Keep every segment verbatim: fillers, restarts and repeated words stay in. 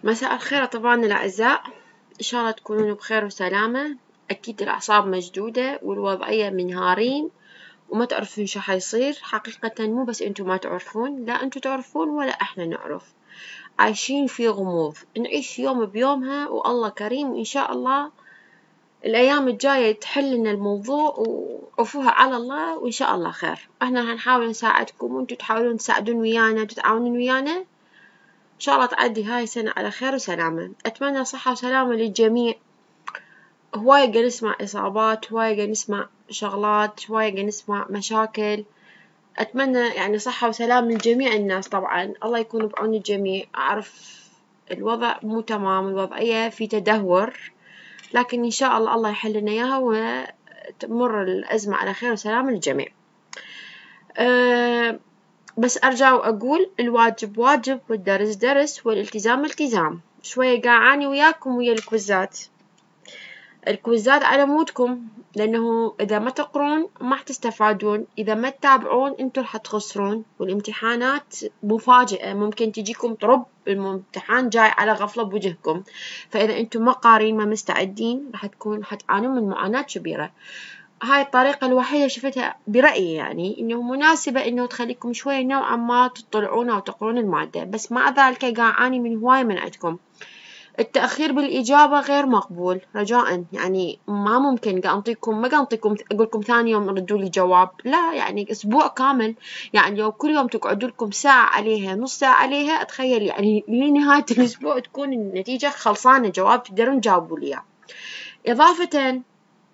مساء الخير طبعا الأعزاء، إن شاء الله تكونون بخير وسلامة. أكيد الأعصاب مشدودة والوضعية منهارين وما تعرفون شو حيصير. حقيقة مو بس أنتوا ما تعرفون، لا أنتوا تعرفون ولا إحنا نعرف. عايشين في غموض، نعيش يوم بيومها والله كريم، وإن شاء الله الأيام الجاية تحل لنا الموضوع وعفوها على الله، وإن شاء الله خير. إحنا هنحاول نساعدكم وأنتوا تحاولون تساعدون ويانا وتتعاونون ويانا. إن شاء الله تعدي هاي السنة على خير وسلامة. أتمنى صحة وسلامة للجميع. هواية قاعد نسمع إصابات، هواية قاعد نسمع شغلات، هواية قاعد نسمع مشاكل. أتمنى يعني صحة وسلام لجميع الناس. طبعا الله يكون بعون الجميع. أعرف الوضع مو تمام، الوضعية في تدهور، لكن إن شاء الله الله يحل لنا إياها وتمر الأزمة على خير وسلام للجميع. أه بس أرجع وأقول الواجب واجب والدرس درس والالتزام التزام. شوية قاعاني وياكم ويا الكويزات. الكويزات على مودكم، لأنه إذا ما تقرون ما حتستفادون، إذا ما تتابعون أنتوا راح تخسرون. والامتحانات مفاجئة، ممكن تجيكم طرب الامتحان جاي على غفلة بوجهكم. فإذا أنتوا ما قارين ما مستعدين راح تكون حتعانون من معاناة كبيرة. هاي الطريقة الوحيدة شفتها برأيي يعني إنه مناسبة إنه تخليكم شوية نوعا ما تطلعون أو تقرون المادة. بس مع ذلك قاعد أعاني من هواية من عندكم. التأخير بالإجابة غير مقبول، رجاءً يعني ما ممكن قاعد أعطيكم ما قاعد أعطيكم أقول لكم ثاني يوم ردوا لي جواب، لا يعني أسبوع كامل. يعني لو كل يوم تقعدوا لكم ساعة عليها نص ساعة عليها، أتخيل يعني لنهاية الأسبوع تكون النتيجة خلصانة، جواب تقدرون تجاوبوا لي إياه. إضافةً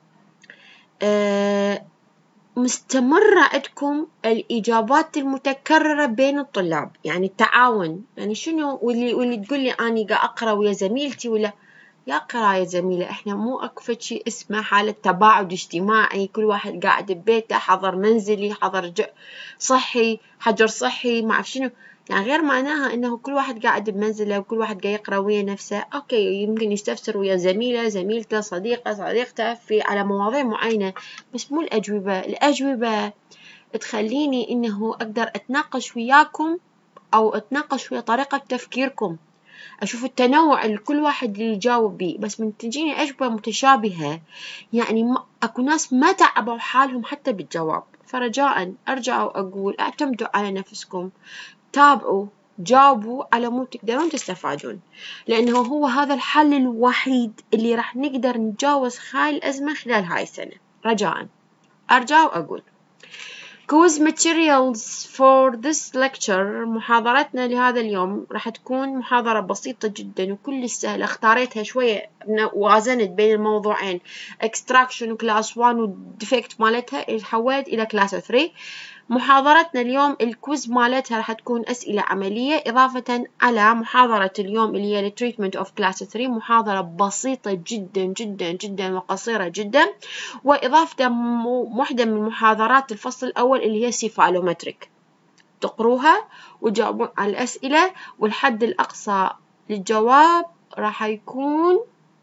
أه مستمرة عندكم الإجابات المتكررة بين الطلاب، يعني التعاون. يعني شنو واللي واللي تقول لي أني قاعد أقرأ ويا زميلتي ولا يا قراية زميلة، إحنا مو أكفت شي اسمه حالة تباعد اجتماعي. كل واحد قاعد ببيته، حظر منزلي، حظر صحي، حجر صحي، ما أعرف شنو. يعني غير معناها إنه كل واحد قاعد بمنزله وكل واحد قاعد يقرأ ويا نفسه. أوكي يمكن يستفسر ويا زميله زميلته صديقة صديقته في على مواضيع معينة، بس مو الأجوبة. الأجوبة تخليني إنه أقدر أتناقش وياكم أو أتناقش ويا طريقة تفكيركم، أشوف التنوع اللي كل واحد اللي يجاوب بيه. بس من تجيني أجوبة متشابهة، يعني ما أكو ناس ما تعبوا حالهم حتى بالجواب. فرجاءً أرجع وأقول اعتمدوا على نفسكم، تابعوا، جاوبوا على مود تقدرون تستفادون، لأنه هو هذا الحل الوحيد اللي راح نقدر نتجاوز هاي الأزمة خلال هاي السنة. رجاءً أرجع وأقول quiz materials for this lecture. محاضرتنا لهذا اليوم راح تكون محاضرة بسيطة جدا وكل سهلة. اختاريتها شوية وازنت بين الموضوعين extraction وكلاس واحد والديفكت مالتها، حولت إلى كلاس ثلاثة. محاضرتنا اليوم الكويز مالتها راح تكون أسئلة عملية، إضافة على محاضرة اليوم اللي هي التريتمنت أوف كلاس ثلاثة، محاضرة بسيطة جدا جدا جدا وقصيرة جدا. وإضافة واحدة من محاضرات الفصل الأول اللي هي سيفالومتريك، تقروها وتجاوبون على الأسئلة. والحد الأقصى للجواب راح يكون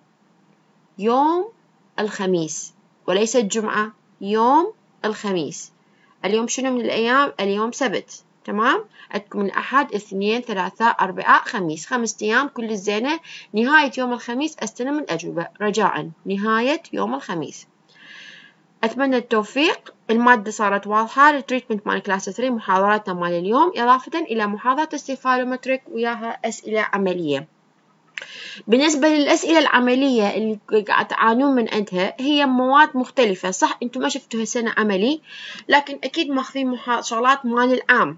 يوم الخميس وليس الجمعة، يوم الخميس. اليوم شنو من الأيام؟ اليوم سبت، تمام؟ عندكم الأحد اثنين ثلاثاء أربعاء خميس، خمس أيام كل الزينة. نهاية يوم الخميس أستلم الأجوبة، رجاءً نهاية يوم الخميس. أتمنى التوفيق. المادة صارت واضحة. التريتمنت مال كلاس ثلاثة محاضراتنا مال اليوم، إضافة إلى محاضرة السيفالومتريك وياها أسئلة عملية. بالنسبة للأسئلة العملية اللي قاعد تعانون من عندها، هي مواد مختلفة. صح أنتم ما شفتوها سنة عملي، لكن أكيد ماخذين شغلات مال العام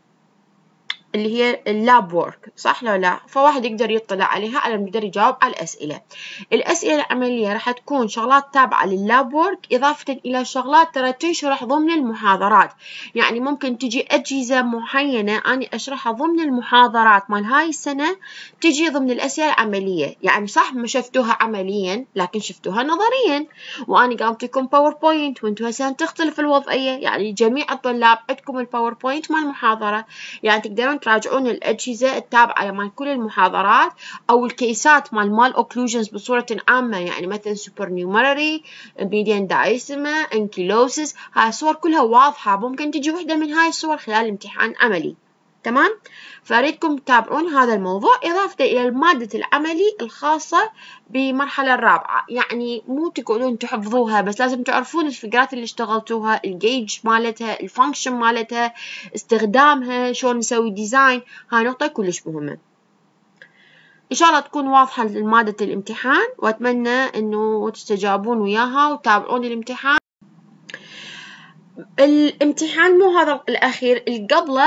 اللي هي اللاب وورك، صح لو لا؟ فواحد يقدر يطلع عليها على يقدر يجاوب على الأسئلة. الأسئلة العملية راح تكون شغلات تابعة لللاب وورك، إضافة إلى شغلات ترى تشرح ضمن المحاضرات. يعني ممكن تجي أجهزة معينة أنا أشرحها ضمن المحاضرات مال هاي السنة، تجي ضمن الأسئلة العملية. يعني صح ما شفتوها عمليا لكن شفتوها نظريا، وأنا قاعد أعطيكم باوربوينت وأنتوا هسه تختلف الوضعية. يعني جميع الطلاب عندكم الباوربوينت مال المحاضرة، يعني تقدرون تراجعون الأجهزة التابعة مال كل المحاضرات أو الكيسات مال مال أوكلوجنز بصورة عامة. يعني مثلا سوبر نيومرري، ميديان دايسما، انكيلوسيس، هاي الصور كلها واضحة. ممكن تجي وحدة من هاي الصور خلال امتحان عملي. تمام؟ فأريدكم تتابعون هذا الموضوع إضافة إلى المادة العملي الخاصة بالمرحلة الرابعة. يعني مو تقولون تحفظوها بس، لازم تعرفون الفقرات اللي اشتغلتوها، الجيج مالتها، الفانكشن مالتها، استخدامها، شلون نسوي ديزاين. هاي نقطة كلش مهمة. إن شاء الله تكون واضحة لمادة الامتحان، وأتمنى إنه تستجابون وياها وتتابعون الامتحان. الامتحان مو هذا الأخير، اللي قبله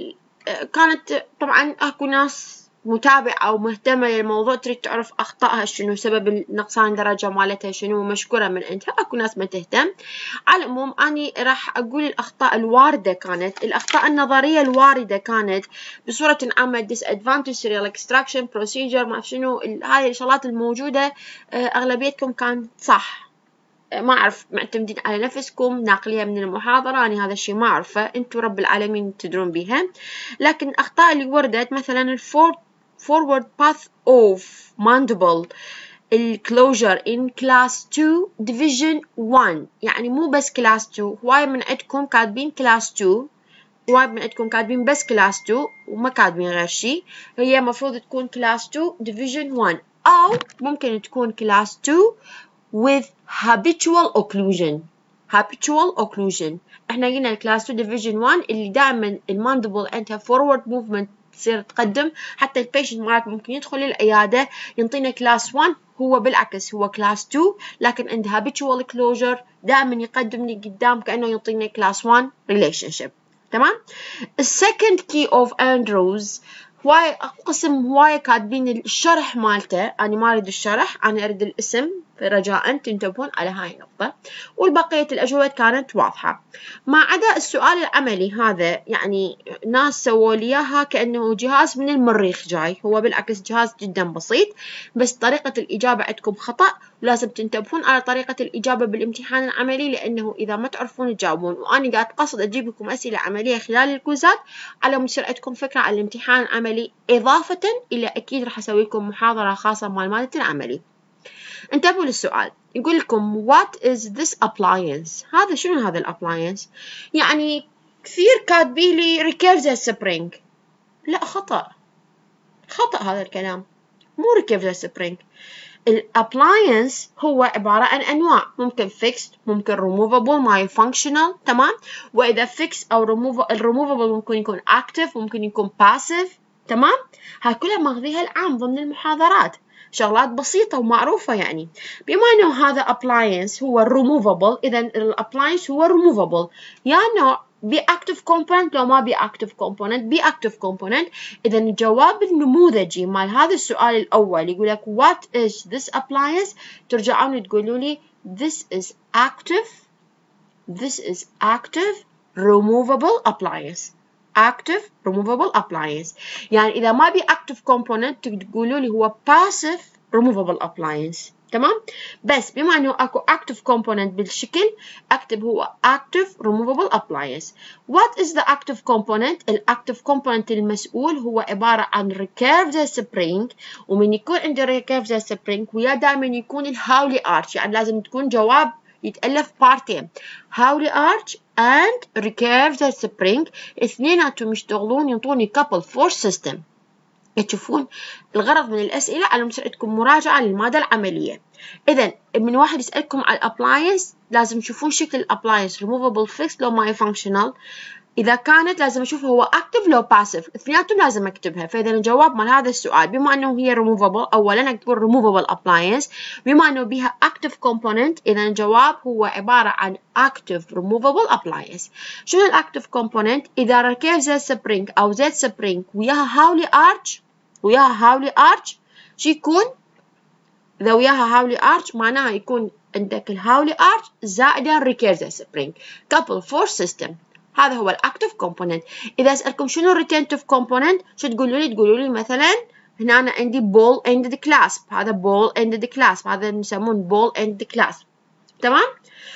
كانت طبعا أكو ناس متابعة أو مهتمة للموضوع، تريد تعرف أخطائها شنو، سبب نقصان درجة مالتها شنو، مشكورة من عندها. أكو ناس ما تهتم. على العموم أني راح أقول الأخطاء الواردة. كانت الأخطاء النظرية الواردة كانت بصورة عامة disadvantage serial extraction procedure ما شنو، هاي الشغلات الموجودة أغلبيتكم كان صح. ما أعرف معتمدين على نفسكم ناقليها من المحاضرة، أنا هذا الشيء ما أعرفه، أنتوا رب العالمين تدرون بها. لكن الأخطاء اللي وردت مثلا الفور forward path of mandible الclosure in class two division one، يعني مو بس class two. هواي من عندكم كاتبين class two، هواي من عندكم كاتبين بس class two وما كاتبين غير شيء. هي مفروض تكون class two division one، أو ممكن تكون class two with habitual occlusion. habitual occlusion احنا قلنا الكلاس two division one اللي دائما الماندبل عندها forward movement تصير تقدم، حتى البيشنت مالك ممكن يدخل العيادة ينطينا كلاس one، هو بالعكس هو كلاس two، لكن عنده habitual closure دائما يقدم لي قدام كأنه ينطينا كلاس one relationship. تمام؟ السكند key of Andrews هواي قسم هواي كاتبين الشرح مالته، أنا ما أريد الشرح، أنا أريد الاسم، فرجاء تنتبهون على هاي النقطة. والبقية الأجوبة كانت واضحة ما عدا السؤال العملي. هذا يعني ناس سووا لي إياها كأنه جهاز من المريخ جاي، هو بالعكس جهاز جدا بسيط، بس طريقة الإجابة عندكم خطأ، ولازم تنتبهون على طريقة الإجابة بالامتحان العملي، لأنه إذا ما تعرفون تجاوبون، وأنا قاعد قصد أجيب لكم أسئلة عملية خلال الكوزات على مود يصير عندكم فكرة عن الامتحان العملي، إضافة إلى أكيد راح أسوي لكم محاضرة خاصة مال مادة العملي. انتبهوا للسؤال، يقول لكم what is this appliance؟ هذا شنو هذا الابلاينس؟ يعني كثير كاتبين لي recursive spring. لا، خطأ خطأ هذا الكلام، مو recursive spring. الابلاينس هو عبارة عن أنواع، ممكن fixed، ممكن removable، ما functional. تمام؟ وإذا fixed أو removable، removable ممكن يكون active، ممكن يكون passive. تمام؟ هاي كلها ماخذيها العام ضمن المحاضرات، شغلات بسيطة ومعروفة. يعني بما أنه هذا appliance هو removable، إذا الappliance هو removable، يا نوع بactive component لو ما بactive component بactive component. إذا الجواب النموذجي مال هذا السؤال الأول يقول لك what is this appliance، ترجعون تقولوا لي this is active this is active removable appliance. active removable appliance. يعني إذا ما بي active component تقولوا لي هو passive removable appliance. تمام؟ بس بما أنه أكو active component بالشكل أكتب هو active removable appliance. What is the active component؟ الactive component المسؤول هو عبارة عن recurved spring، ومن يكون عندي recurved spring ويا دائما يكون الهاولي arch، يعني لازم تكون جواب يتألف بارتين، هاولي arch and recurved spring، اثنيناتهم يشتغلون ينطوني couple force system. تشوفون الغرض من الأسئلة على مساعدكم مراجعة للمادة العملية. إذا من واحد يسألكم على الابلاينس لازم تشوفون شكل الابلاينس removable fixed لو ما functional، إذا كانت لازم أشوف هو active لو passive، اثنيناتهم لازم أكتبها. فإذا الجواب مال هذا السؤال بما أنه هي removable، أولا أكتب removable appliance، بما أنه بها active component إذا الجواب هو عبارة عن active removable appliance. شنو الactive component؟ إذا ركب زي spring أو زي spring وياها هاولي arch وياها هاولي arch شو يكون؟ إذا وياها هاولي arch معناها يكون عندك الهاولي arch زائدا recursive spring couple force system. هذا هو الأكتف كومبوننت. إذا أسألكم شنو الريتنتيف كومبوننت شو تقولوا لي؟ تقولوا لي مثلا هنا أنا عندي ball ended clasp، هذا ball ended clasp، هذا يسمون ball ended clasp. تمام؟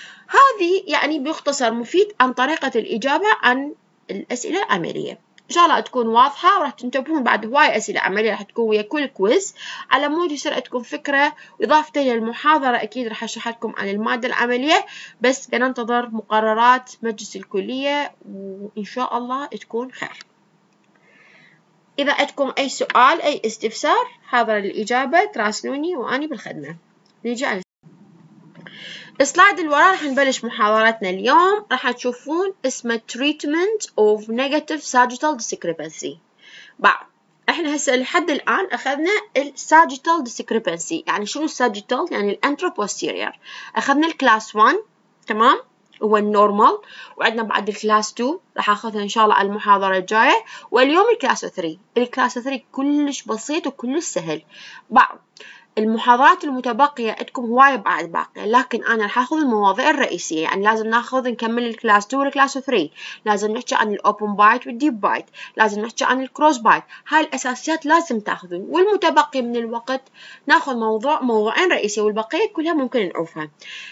هذه يعني باختصار مفيد عن طريقة الإجابة عن الأسئلة العملية. إن شاء الله تكون واضحة، وراح تنتبهون بعد هواي أسئلة عملية راح تكون ويا كل كويز على مود يصير عندكم فكرة. وإضافة للمحاضرة أكيد راح أشرح لكم عن المادة العملية، بس بننتظر مقررات مجلس الكلية وإن شاء الله تكون خير. إذا عندكم أي سؤال أي استفسار حاضر الإجابة تراسلوني وأني بالخدمة. نيجي على السلايد اللي وراه راح نبلش محاضرتنا اليوم. راح تشوفون اسمه treatment of negative sagittal discrepancy. بعد احنا هسه لحد الآن أخذنا ال sagittal discrepancy. يعني شنو sagittal؟ يعني ال anteroposterior. أخذنا الكلاس واحد تمام هو النورمال، وعندنا بعد الكلاس اثنين راح أخذها إن شاء الله على المحاضرة الجاية، واليوم الكلاس ثلاثة. الكلاس ثلاثة كلش بسيط وكلش سهل. بعد المحاضرات المتبقية عندكم هواية بعد باقية، لكن أنا راح أخذ المواضيع الرئيسية. يعني لازم ناخذ نكمل الكلاس اثنين والكلاس ثلاثة، لازم نحكي عن الأوبن بايت والديب بايت، لازم نحكي عن الكروس بايت. هاي الأساسيات لازم تاخذون، والمتبقي من الوقت ناخذ موضوع موضوعين رئيسية والبقية كلها ممكن نعوفها.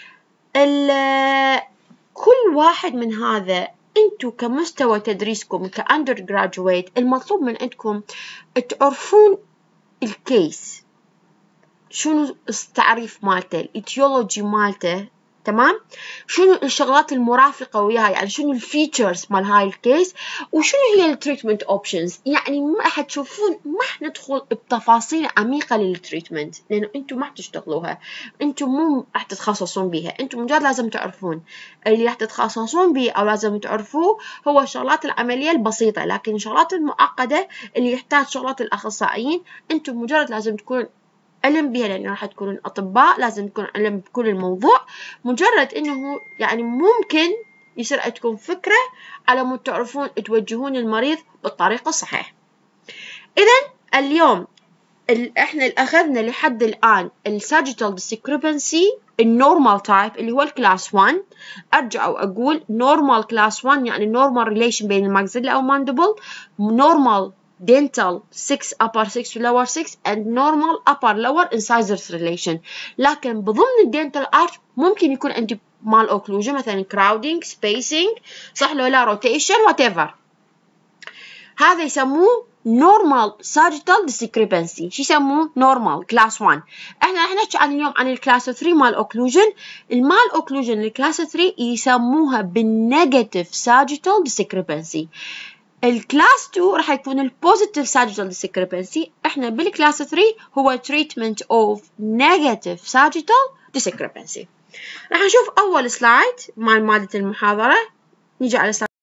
كل واحد من هذا انتو كمستوى تدريسكم كأندر جراجويت المطلوب من عندكم تعرفون الكيس، شنو التعريف مالته، الاتيولوجي مالته، تمام؟ شنو الشغلات المرافقة وياها، يعني شنو الفيتشرز مال هاي الكيس، وشنو هي التريتمنت اوبشنز. يعني ما راح تشوفون، ما راح ندخل بتفاصيل عميقة للتريتمنت لأنه انتم ما راح تشتغلوها، انتم مو راح تتخصصون بيها، انتم مجرد لازم تعرفون. اللي راح تتخصصون بيه او لازم تعرفوه هو الشغلات العملية البسيطة، لكن الشغلات المعقدة اللي يحتاج شغلات الأخصائيين انتم مجرد لازم تكون علم بها، لأنه راح تكونون أطباء لازم تكون علم بكل الموضوع. مجرد إنه يعني ممكن يصير عندكم فكرة على مود تعرفون توجهون المريض بالطريقة الصحيحة. إذن اليوم إحنا أخذنا لحد الآن الساجيتال ديسكريبنسي النورمال تايب اللي هو الكلاس واحد. أرجع وأقول نورمال كلاس واحد يعني نورمال ريليشن بين الماكسيلا أو ماندبل، نورمال dental six upper six to lower six and normal upper lower incisors relation. لكن بضمن الدنتال arch ممكن يكون عندي mal occlusion مثلا crowding spacing صح لو لا rotation whatever. هذا يسموه normal sagittal discrepancy. شو يسموه؟ normal class واحد. احنا راح نحكي عن اليوم عن الكلاس ثلاثة مال occlusion. المال occlusion الكلاس ثلاثة يسموها بالنيجاتيف sagittal discrepancy. الكلاس اثنين راح يكون البوزيتيف sagittal discrepancy. احنا بالكلاس ثلاثة هو treatment of negative sagittal discrepancy. راح نشوف اول سلايد مال مادة المحاضرة. نيجي على سلايد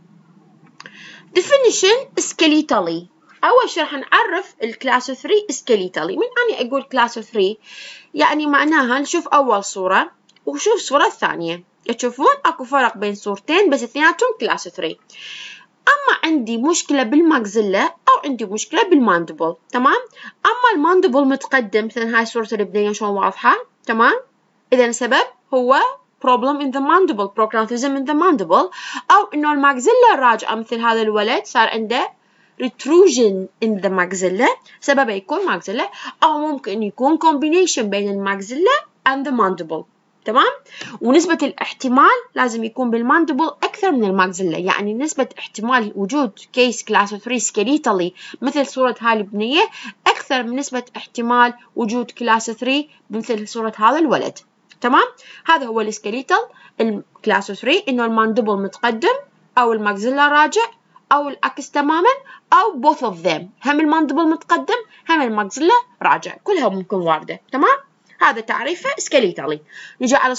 definition skeletally. اول شيء راح نعرف الكلاس ثلاثة skeletally. من اني اقول كلاس ثلاثة يعني معناها نشوف اول صورة وشوف الصورة الثانية. تشوفون اكو فرق بين صورتين بس اثنيناتهم كلاس ثلاثة. أما عندي مشكلة بالماكسيلا أو عندي مشكلة بالماندبل، تمام؟ أما الماندبل متقدم مثل هاي الصورة البداية شلون واضحة، تمام؟ إذا السبب هو problem in the mandible, prognathism in the mandible، أو إنه الماكسيلا راجعة مثل هذا الولد صار عنده protrusion in the maxilla، سببه يكون ماكسيلا، أو ممكن يكون combination بين الماكسيلا and the mandible. تمام؟ ونسبة الاحتمال لازم يكون بالماندبل أكثر من الماكسيلا. يعني نسبة احتمال وجود كيس كلاس ثلاثة سكيليتالي مثل صورة هاي البنية أكثر من نسبة احتمال وجود كلاس ثلاثة مثل صورة هذا الولد. تمام؟ هذا هو السكيليتال الكلاس ثلاثة، إنه الماندبل متقدم أو الماكسيلا راجع أو العكس تماما أو both of them، هم الماندبل متقدم هم الماكسيلا راجع، كلها ممكن واردة. تمام؟ هذا تعريفه سكيليتالي. نجي على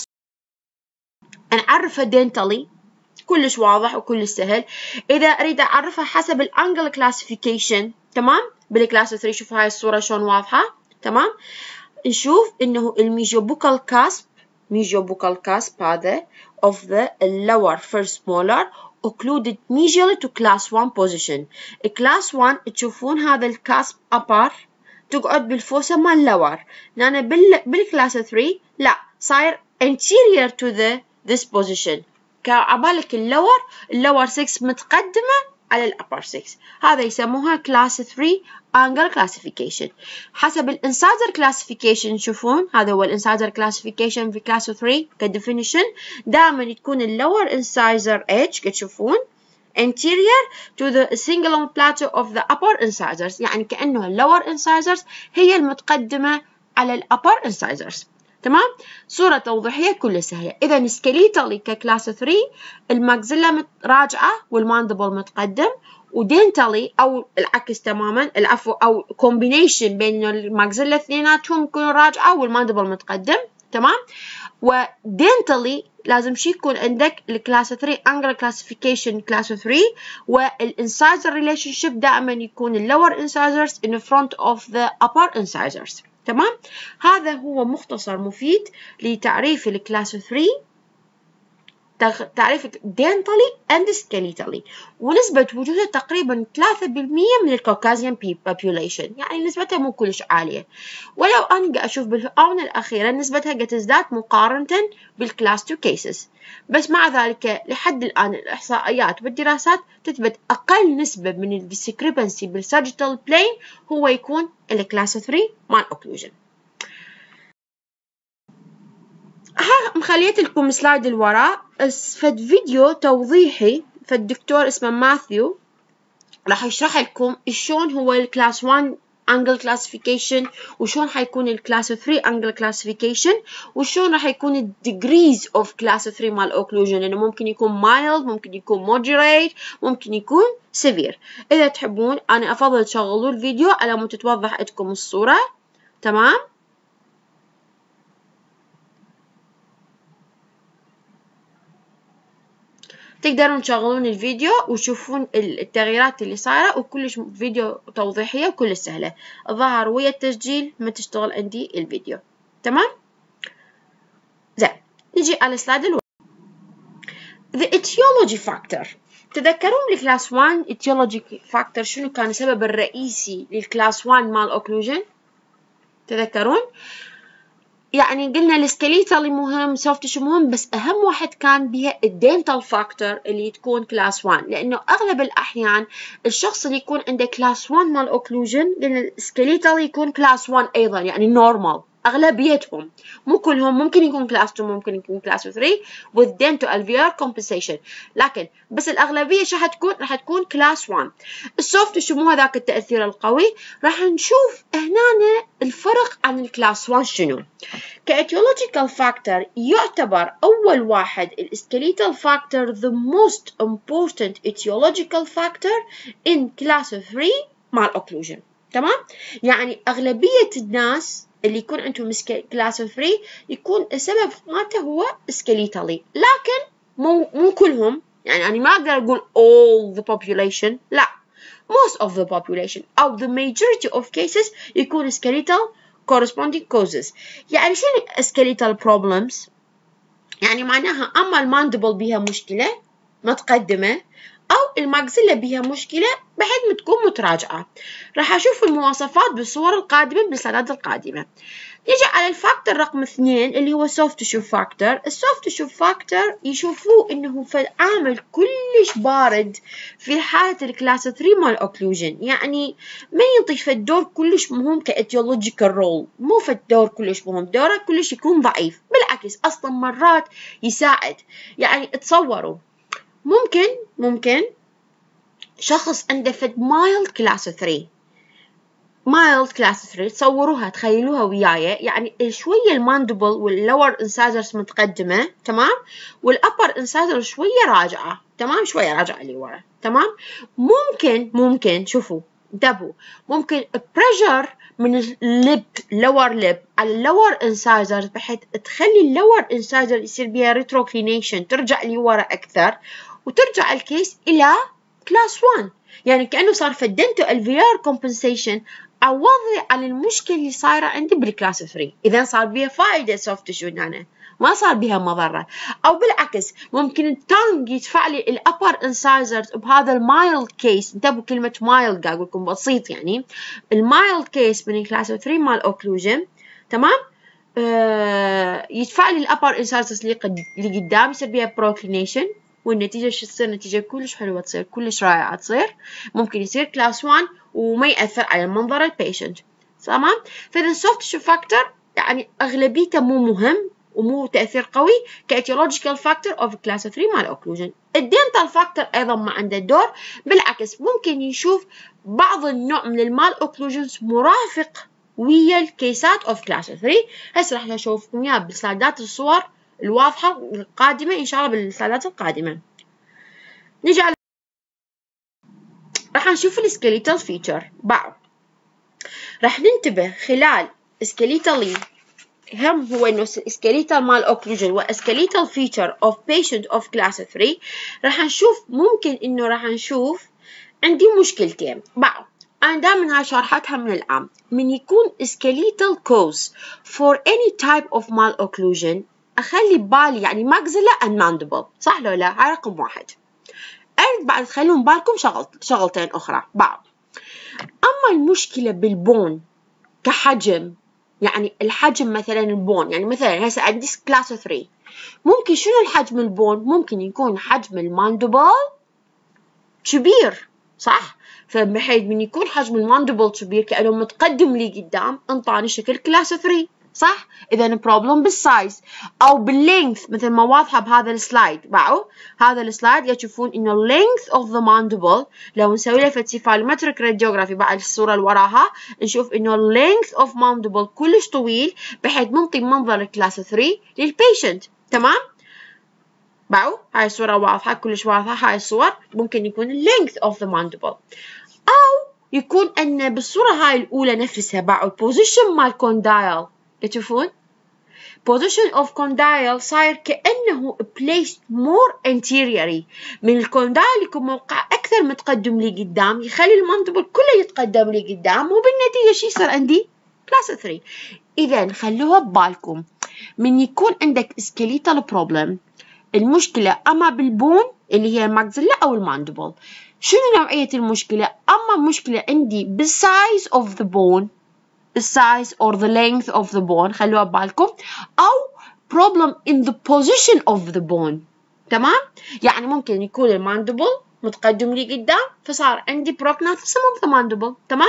نعرفها دنتالي كلش واضح وكلش سهل. إذا أريد أعرفها حسب الأنجل كلاسيفيكيشن، تمام؟ بالكلاس ثلاثة شوف هاي الصورة شلون واضحة، تمام؟ نشوف إنه الميجوبوكال كاسب ميجوبوكال كاسب هذا of the lower first molar occluded medially to class one position. class one تشوفون هذا الكاسب upper تقعد بالفوسة مال lower، لأن بال بالكلاس ثلاثة لا صاير anterior to the this position. كعبالك اللور اللور ستة متقدمة على الأبر ستة. هذا يسموها كلاس ثلاثة angle classification. حسب الانسايزر classification شوفون هذا هو الانسايزر classification في كلاس ثلاثة كديفينيشن. دائما تكون اللور incisor edge كتشوفون anterior to the cingulum plateau of the upper incisors. يعني كأنه اللور incisors هي المتقدمة على الأبر incisors. تمام؟ صورة توضيحية كل سهلة. إذا سكيليتالي ككلاس ثري الماكسيلا راجعة والماندبل متقدم، ودينتالي أو العكس تماما، العفو أو كومبينيشن بين الماكسيلا اثنيناتهم يكونوا راجعة والماندبل متقدم. تمام؟ ودينتالي لازم شي يكون عندك الكلاس ثري انجل كلاسيفيكيشن كلاس ثري، والانسايزر ريليشن شيب دائما يكون اللور انسايزرز in front of the upper incisors. تمام؟ هذا هو مختصر مفيد لتعريف الكلاس ثري، تعريف dentally and skeletally، ونسبة وجوده تقريبا ثلاثة بالمئة من الكوكازيان population، يعني نسبتها مو كلش عالية، ولو أنا قاعد أشوف بالآونة الأخيرة نسبتها قاعد تزداد مقارنة بالكلاس تو cases، بس مع ذلك لحد الآن الإحصائيات والدراسات تثبت أقل نسبة من الديسكريبنسي بالساجيتال بلين هو يكون الكلاس ثري مال أوكلوجن. ها مخليت لكم سلايد الوراء فد فيديو توضيحي فالدكتور اسمه ماثيو راح يشرح لكم شلون هو الكلاس واحد angle classification، وشلون حيكون الكلاس ثري angle classification، وشلون راح يكون ال degrees of class ثري مال occlusion، لأنه ممكن يكون mild، ممكن يكون moderate، ممكن يكون severe. إذا تحبون أنا أفضل تشغلوا الفيديو على مود تتوضح عندكم الصورة. تمام؟ تقدرون تشغلون الفيديو وتشوفون التغييرات اللي صايرة، وكلش فيديو توضيحية وكلش سهلة. الظاهر ويا التسجيل ما تشتغل عندي الفيديو. تمام؟ زين، نجي على سلايد الوراء. The etiology factor. تذكرون بالكلاس واحد etiology factor شنو كان السبب الرئيسي للكلاس واحد مال اوكلوجن؟ تذكرون؟ يعني قلنا السكيليتال مهم، سوفت تيشو مهم، بس أهم واحد كان بها الدينتال فاكتور اللي تكون كلاس واحد، لأنه أغلب الأحيان الشخص اللي يكون عنده كلاس واحد مال أوكلوجن قلنا السكيليتال يكون كلاس واحد أيضا، يعني نورمال أغلبيتهم، مو كلهم، ممكن يكون كلاس اثنين، ممكن يكون كلاس ثري with dental alveolar compensation، لكن بس الأغلبية شو حتكون؟ راح تكون كلاس واحد. السوفت تيشو مو هذاك التأثير القوي. راح نشوف هنا الفرق عن الكلاس واحد شنو. كايتيولوجيكال فاكتور يعتبر أول واحد السكيليتال فاكتور the most important etiological factor in class ثري مع الأوكلوجن. تمام؟ يعني أغلبية الناس اللي يكون عندهم كلاس ثري يكون السبب مالته هو سكيليتالي، لكن مو مو كلهم، يعني أنا ما أقدر أقول all the population، لا، most of the population أو the majority of cases يكون skeletal corresponding causes. يعني شنو skeletal problems؟ يعني معناها أما الماندبل بها مشكلة متقدمة أو الماكسيلا بها مشكلة بحيث ما تكون متراجعة. راح أشوف المواصفات بالصور القادمة بالسلايدات القادمة. نيجي على الفاكتور رقم اثنين اللي هو soft tissue factor. السوفت tissue factor يشوفوه إنه في عامل كلش بارد في حالة الكلاس ثري مال أوكلوجن، يعني ما يضيف الدور كلش مهم كإتيولوجيكال رول، مو في الدور كلش مهم، دوره كلش يكون ضعيف، بالعكس أصلا مرات يساعد. يعني تصوروا ممكن ممكن شخص عنده فد mild class ثري mild class ثري، تصوروها تخيلوها وياي، يعني شوية الماندبل واللور انسايزرز متقدمة، تمام، والأبر انسايزر شوية راجعة، تمام، شوية راجعة اللي ورا، تمام. ممكن ممكن شوفوا انتبهوا، ممكن pressure من اللب lower lip على اللور انسايزرز بحيث تخلي اللور انسايزر يصير بها ريتروكلينيشن، ترجع لورا أكثر وترجع الكيس إلى كلاس واحد، يعني كأنه صار في الدنتو الفيار كومبنسيشن عوضي عن المشكلة اللي صايرة عندي بالكلاس ثري. إذا صار بها فائدة سوفت تيشو هنا، ما صار بها مضرة. أو بالعكس ممكن التانج يدفع لي الأبر انسايزرز بهذا المايلد كيس، انتبهوا كلمة مايلد قاعد أقول لكم بسيط، يعني المايلد كيس من الكلاس ثري مال أوكلوجن، تمام، آه يدفع لي الأبر انسايزرز اللي, اللي قدام يصير بها بروكلينيشن، والنتيجة شو تصير؟ نتيجة كلش حلوة تصير، كلش رائعة تصير، ممكن يصير كلاس واحد وما يأثر على منظر البيشنت، تمام. فإذا السوفت تيشو فاكتور يعني أغلبيته مو مهم ومو تأثير قوي كايتيولوجيكال فاكتور أوف كلاس ثري مال أوكلوجن. الدينتال فاكتور أيضا ما عنده دور، بالعكس ممكن يشوف بعض النوع من المال أوكلوجنز مرافق ويا الكيسات اوف كلاس ثري. هسه راح اشوفكم اياها بالسلايدات الصور الواضحة القادمة ان شاء الله بالسلايدات القادمة. نجي على راح نشوف السكيليتال فيتشر. بعد راح ننتبه خلال سكيليتالي هم هو انه سكيليتال مال اوكلوجن وسكيليتال فيتشر اوف بيشنت اوف كلاس ثري. راح نشوف ممكن انه راح نشوف عندي مشكلتين. بعد أنا دائما هاي شرحتها من العام، من يكون skeletal cause for any type of malocclusion أخلي ببالي يعني maxilla and mandible، صح لو لا؟ هاي رقم واحد. أريد بعد تخلون بالكم شغل شغلتين أخرى. بعد أما المشكلة بالبون كحجم، يعني الحجم مثلا البون، يعني مثلا هسه عندي كلاس ثري، ممكن شنو الحجم البون؟ ممكن يكون حجم الماندبل كبير، صح؟ فبحيث من يكون حجم الماندبل كبير كأنه متقدم لي قدام انطاني شكل كلاس ثري، صح؟ إذا بروبلم بالسايز أو باللينث مثل ما واضحة بهذا السلايد. باعوا هذا السلايد تشوفون إنه length of the mandible لو نسوي له فتيفالومتريك راديوغرافي بعد الصورة اللي وراها نشوف إنه length of mandible كلش طويل بحيث منطي منظر كلاس ثري للبيشنت. تمام؟ باعوا هاي الصورة واضحة كلش واضحة. هاي الصور ممكن يكون length of the mandible أو يكون أن بالصورة هاي الأولى نفسها. باعوا position مال condyle تشوفون position of condyle صاير كأنه placed more anteriorly من الكوندايل يكون موقع أكثر متقدم لي قدام يخلي الماندبل كله يتقدم لي قدام وبالنتيجة شي يصير عندي كلاس ثري. إذا خلوها ببالكم من يكون عندك skeletal problem المشكلة أما بالبون اللي هي الماكسيلا أو الماندبل. شنو نوعية المشكلة؟ أما مشكلة عندي بالسايز of the bone، السايز or the length of the bone خلوها ببالكم، أو problem in the position of the bone. تمام؟ يعني ممكن يكون الماندبل متقدم لي قدام فصار عندي prognathosum of the mandible. تمام؟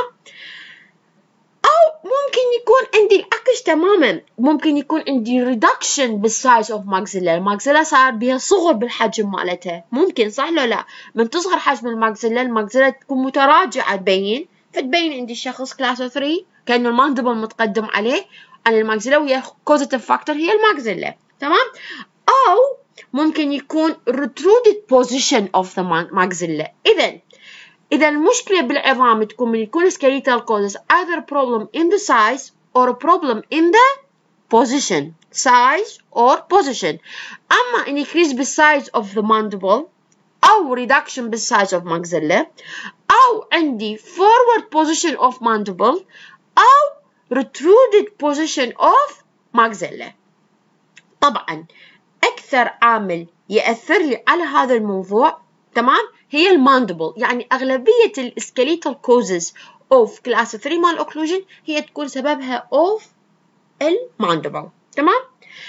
أو ممكن يكون عندي العكس تماما، ممكن يكون عندي reduction بالسايز of maxilla، الماكسيلا صار بها صغر بالحجم مالتها. ممكن صح لو لا؟ من تصغر حجم الماكسيلا الماكسيلا تكون متراجعة تبين فتبين عندي الشخص كلاس ثري كأنه الماندبل متقدم عليه عن الماكسيلا وهي causative factor هي الماكسيلا. تمام؟ أو ممكن يكون retruded position of the maxilla. إذن إذا المشكلة بالعظام تكون من يكون skeletal causes either problem in the size or a problem in the position size or position. أما increase بالsize of the mandible أو reduction بالsize of maxilla أو عندي forward position of mandible أو retruded position of maxilla. طبعا أكثر عامل يأثر لي على هذا الموضوع تمام هي الماندبل. يعني أغلبية السكيليتال كوزز أوف كلاس ثري مال أوكلوجن هي تكون سببها أوف الماندبل. تمام؟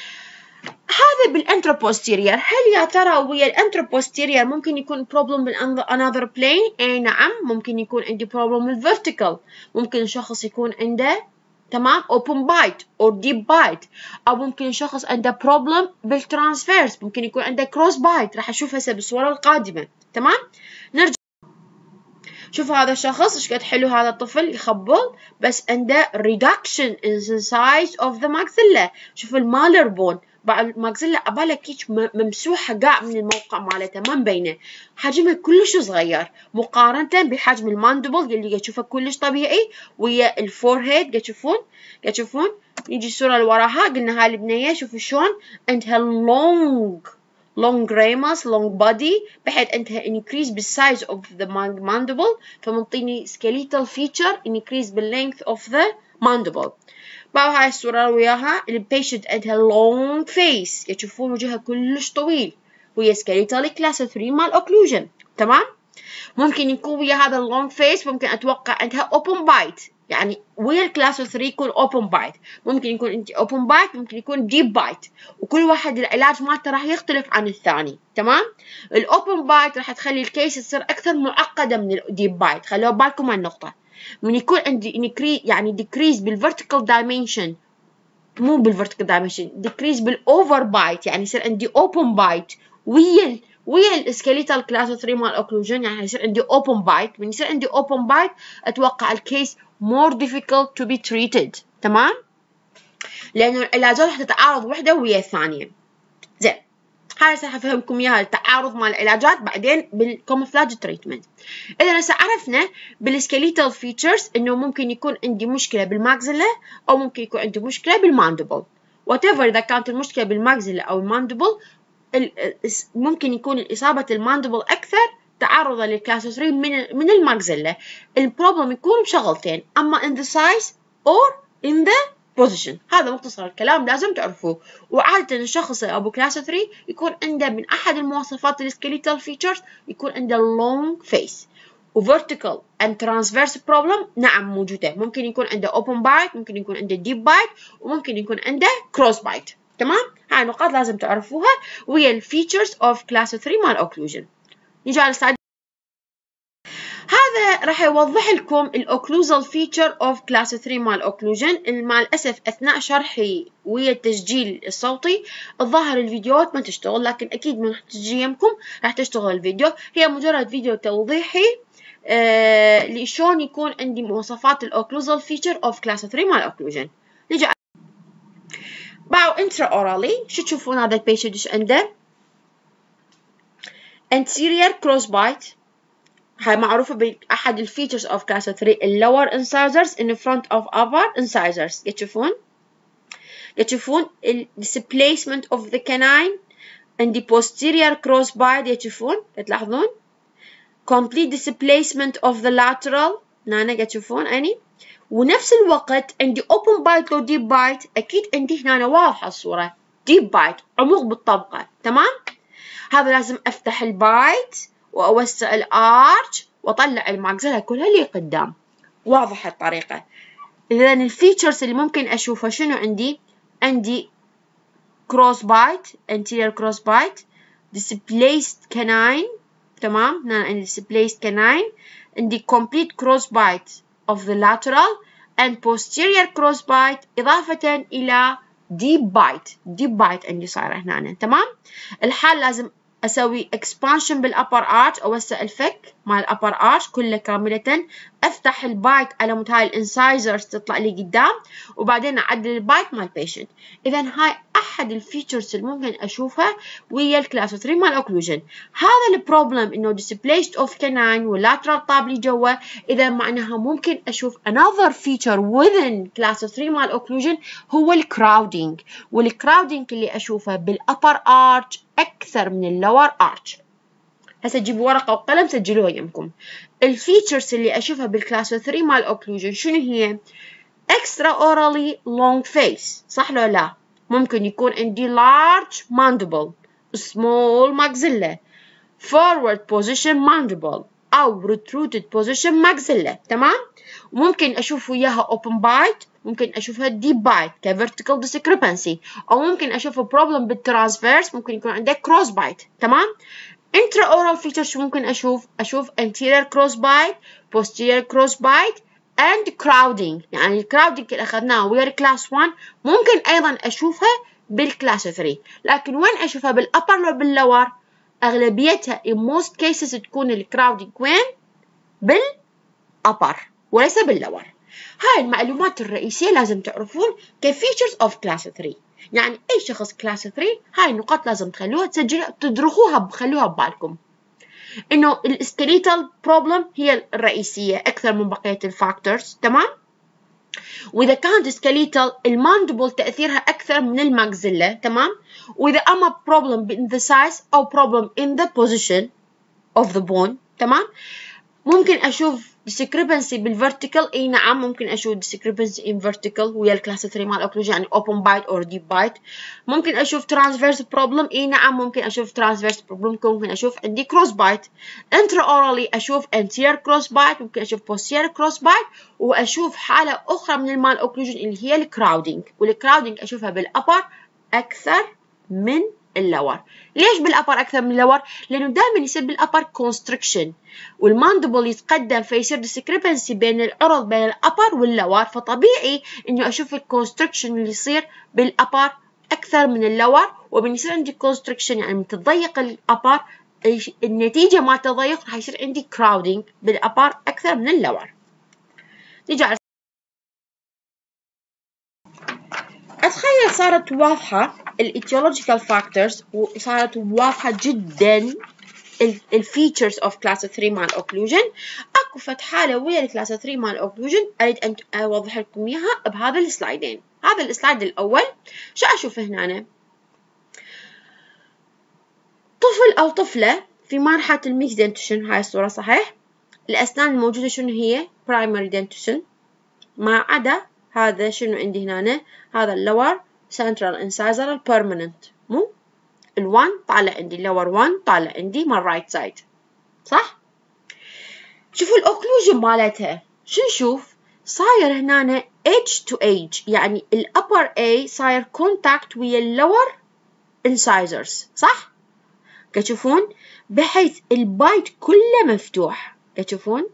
هذا بالانتروبوستيرير. هل يا ترى ويا الانتروبوستيرير ممكن يكون بروبلم بالانذر بلين؟ اي نعم، ممكن يكون عندي بروبلم بالفيرتيكال. ممكن الشخص يكون عنده تمام open bite or deep bite، أو ممكن شخص عنده problem بالترانسفيرس، ممكن يكون عنده cross bite. راح أشوف هسه بالصورة القادمة. تمام؟ نرجع شوفوا هذا الشخص ايش قد حلو هذا الطفل يخبل بس عنده reduction in the size of the maxilla. شوفوا المالر بون بعد الماكسيلا أبالك هيك ممسوحة قاع من الموقع مالتها ما مبينة، حجمها كلش صغير مقارنة بحجم الماندبل اللي تشوفه كلش طبيعي ويا الفورهيد. قاعد تشوفون قاعد تشوفون يجي الصورة اللي وراها قلنا هاي البنية شوفوا شلون عندها long long ramus long body بحيث عندها increase بالsize of the mandible فمنطيني skeletal feature increase بالlength of the mandible. بعد هاي الصورة وياها البيشنت عندها long face يشوفون وجهها كلش طويل وهي سكيليتال كلاس ثري مال اوكلوجن. تمام؟ ممكن يكون ويا هذا اللونج فيس ممكن اتوقع عندها open bite، يعني ويا الكلاس ثري يكون open bite، ممكن يكون انت open bite ممكن يكون deep bite، وكل واحد العلاج مالته راح يختلف عن الثاني. تمام؟ الاوبن بايت راح تخلي الكيس تصير اكثر معقده من الديب بايت. خلوا بالكم هالنقطه. من يكون عندي increase يعني decrease بالvertical dimension مو بالvertical dimension decrease بالاوفر بايت يعني يصير عندي open بايت ويا ويا السكيليتال كلاس ثري مال اوكلوجن يعني يصير عندي open بايت. من يصير عندي open بايت اتوقع الكيس more difficult to be treated. تمام؟ لأنه العلاجات حتتعارض وحدة ويا الثانية. زين، هاي هسه حفهمكم إياها التعارض مال العلاجات بعدين بالكوموفلاج تريتمنت. إذا هسه عرفنا بالسكيليتال فيتشرز إنه ممكن يكون عندي مشكلة بالماكسيلا أو ممكن يكون عندي مشكلة بالماندبل. whatever إذا كانت المشكلة بالماكسيلا أو الماندبل، ممكن يكون إصابة الماندبل أكثر تعرضا للكلاس ثلاثة من من الماكسيلا. البروبلم يكون بشغلتين، أما in the size or in the position. هذا مختصر الكلام لازم تعرفوه. وعادة الشخص أبو كلاس ثلاثة يكون عنده من أحد المواصفات السكيليتال فيتشرز يكون عنده long face و vertical and transverse problem. نعم موجودة، ممكن يكون عنده open bite، ممكن يكون عنده deep bite، وممكن يكون عنده cross bite. تمام؟ هاي نقاط لازم تعرفوها وهي الفيتشرز of class ثلاثة مال occlusion. نيجي على السلايد. هذا راح يوضح لكم الاوكلوزال فيتشر اوف كلاس ثلاثة مال اوكلوجن. مع الاسف اثناء شرحي ويا التسجيل الصوتي الظاهر الفيديوهات ما تشتغل، لكن اكيد من تسجيلكم راح تشتغل الفيديو. هي مجرد فيديو توضيحي آه لشون يكون عندي مواصفات الاوكلوزال فيتشر اوف كلاس ثلاثة مال اوكلوجن. نجي باو انترا اورالي. شو تشوفون هذا البيشنت ايش عنده؟ anterior cross bite، هاي معروفة بأحد الفيتشرز of class ثلاثة اللور incisors in front of upper incisors. يتشوفون يتشوفون ال displacement of the canine and the posterior cross bite. يتشوفون تلاحظون complete displacement of the lateral. هنا تشوفون أني ونفس الوقت عندي open bite لو deep bite. أكيد عندي هنا واضحة الصورة deep bite عمق بالطبقة. تمام؟ هذا لازم أفتح البايت وأوسع الارش وأطلع الماكسيلا كلها اللي قدام. واضحة الطريقة. إذا الفيتشرز اللي ممكن أشوفها شنو عندي؟ عندي cross bite anterior cross bite displaced canine. تمام؟ هنا عندي displaced canine، عندي complete cross bite of the lateral and posterior cross bite إضافة إلى deep bite. deep bite عندي صايرة هنا. تمام؟ الحال لازم أسوي expansion بالupper arch، أوسع الفك مال upper arch كله كاملة، أفتح البايت على مود هاي الانسايزرز تطلع لي قدام، وبعدين أعدل البايت مال patient. إذا هاي أحد الفيتشرز اللي ممكن أشوفها ويا الكلاس ثلاثة مال اوكلوجن. هذا البروبلم إنه displaced of canine واللاترال طاب لي جوا، إذا معناها ممكن أشوف another feature within class ثلاثة مال اوكلوجن هو الكراودينج. والكراودينج اللي أشوفه بالupper arch أكثر من اللور arch. هسه تجيبوا ورقة وقلم سجلوها يمكم. الفيتشرز اللي أشوفها بالكلاس ثلاثة مال اوكلوجن شنو هي؟ extra orally long face، صح لو لا؟ ممكن يكون عندي large mandible small maxilla forward position mandible أو retruded position maxilla. تمام؟ ممكن أشوف وياها open bite، ممكن أشوفها deep bite ك vertical discrepancy، أو ممكن أشوف problem بالtransverse، ممكن يكون عندك cross bite. تمام؟ intraoral features شو ممكن أشوف؟ أشوف anterior cross bite posterior cross bite and crowding. يعني الكراودينج اللي أخذناه ويا الكلاس واحد ممكن أيضا أشوفها بالكلاس ثلاثة، لكن وين أشوفها بالupper ولا بالlower؟ أغلبيتها in most cases تكون الكراودينج وين؟ بالupper وليس بالlower. هاي المعلومات الرئيسية لازم تعرفون كفيتشرز of class ثلاثة. يعني أي شخص كلاس ثلاثة هاي النقاط لازم تخلوها تسجلوها تدرخوها خلوها ببالكم. إنه السكيليتال بروبلم هي الرئيسية أكثر من بقية الفاكتورز. تمام؟ وإذا كانت سكيليتال الماندبل تأثيرها أكثر من الماكسيلا. تمام؟ وإذا أما problem in the size أو problem in the position of the bone. تمام؟ ممكن أشوف discrepancy بالvertical. اي نعم ممكن اشوف discrepancy in vertical ويا الكلاس ثلاثة مال اوكلوجن، يعني open bite or deep bite. ممكن اشوف transverse problem. اي نعم ممكن اشوف transverse problem. ممكن اشوف عندي cross bite. intraorally اشوف anterior cross bite، ممكن اشوف posterior cross bite، واشوف حالة اخرى من المال اوكلوجن اللي هي الكراودينج. والكراودينج اشوفها بالupper اكثر من اللور. ليش بالأبر أكثر من اللور؟ لأنه دائما يصير بالأبر constriction والماندبل يتقدم فيصير discrepancy بين العرض بين الأبر واللور، فطبيعي إنه أشوف الكونستركشن اللي يصير بالأبر أكثر من اللور. ومن يصير عندي constriction يعني من تضيق الأبر، النتيجة ما تضيق راح يصير عندي crowding بالأبر أكثر من اللور. نيجي على أتخيل صارت واضحة الإيتيولوجيكال فاكتورز وصارت واضحة جدا الفيتشرز اوف كلاس ثري مال اوكلوجن. اكو فد حالة ويا الكلاس ثري مال اوكلوجن اريد ان اوضح لكم اياها بهذا السلايدين. هذا السلايد الاول شو اشوف هنا أنا؟ طفل او طفلة في مرحلة الميكس دنتيشن. هاي الصورة صحيح؟ الاسنان الموجودة شنو هي؟ برايمري دنتيشن، ما عدا هذا شنو عندي هنا؟ هذا اللور سنترال انسايزر بيرمننت، مو الوان طالع عندي، اللور وان طالع عندي مال رايت سايد، صح؟ شوفوا الاوكلوجن مالتها شو نشوف؟ صاير هنا edge to edge، يعني الابر A صاير كونتاكت ويا اللور انسايزرز، صح؟ كتشوفون؟ بحيث البايت كله مفتوح، كتشوفون؟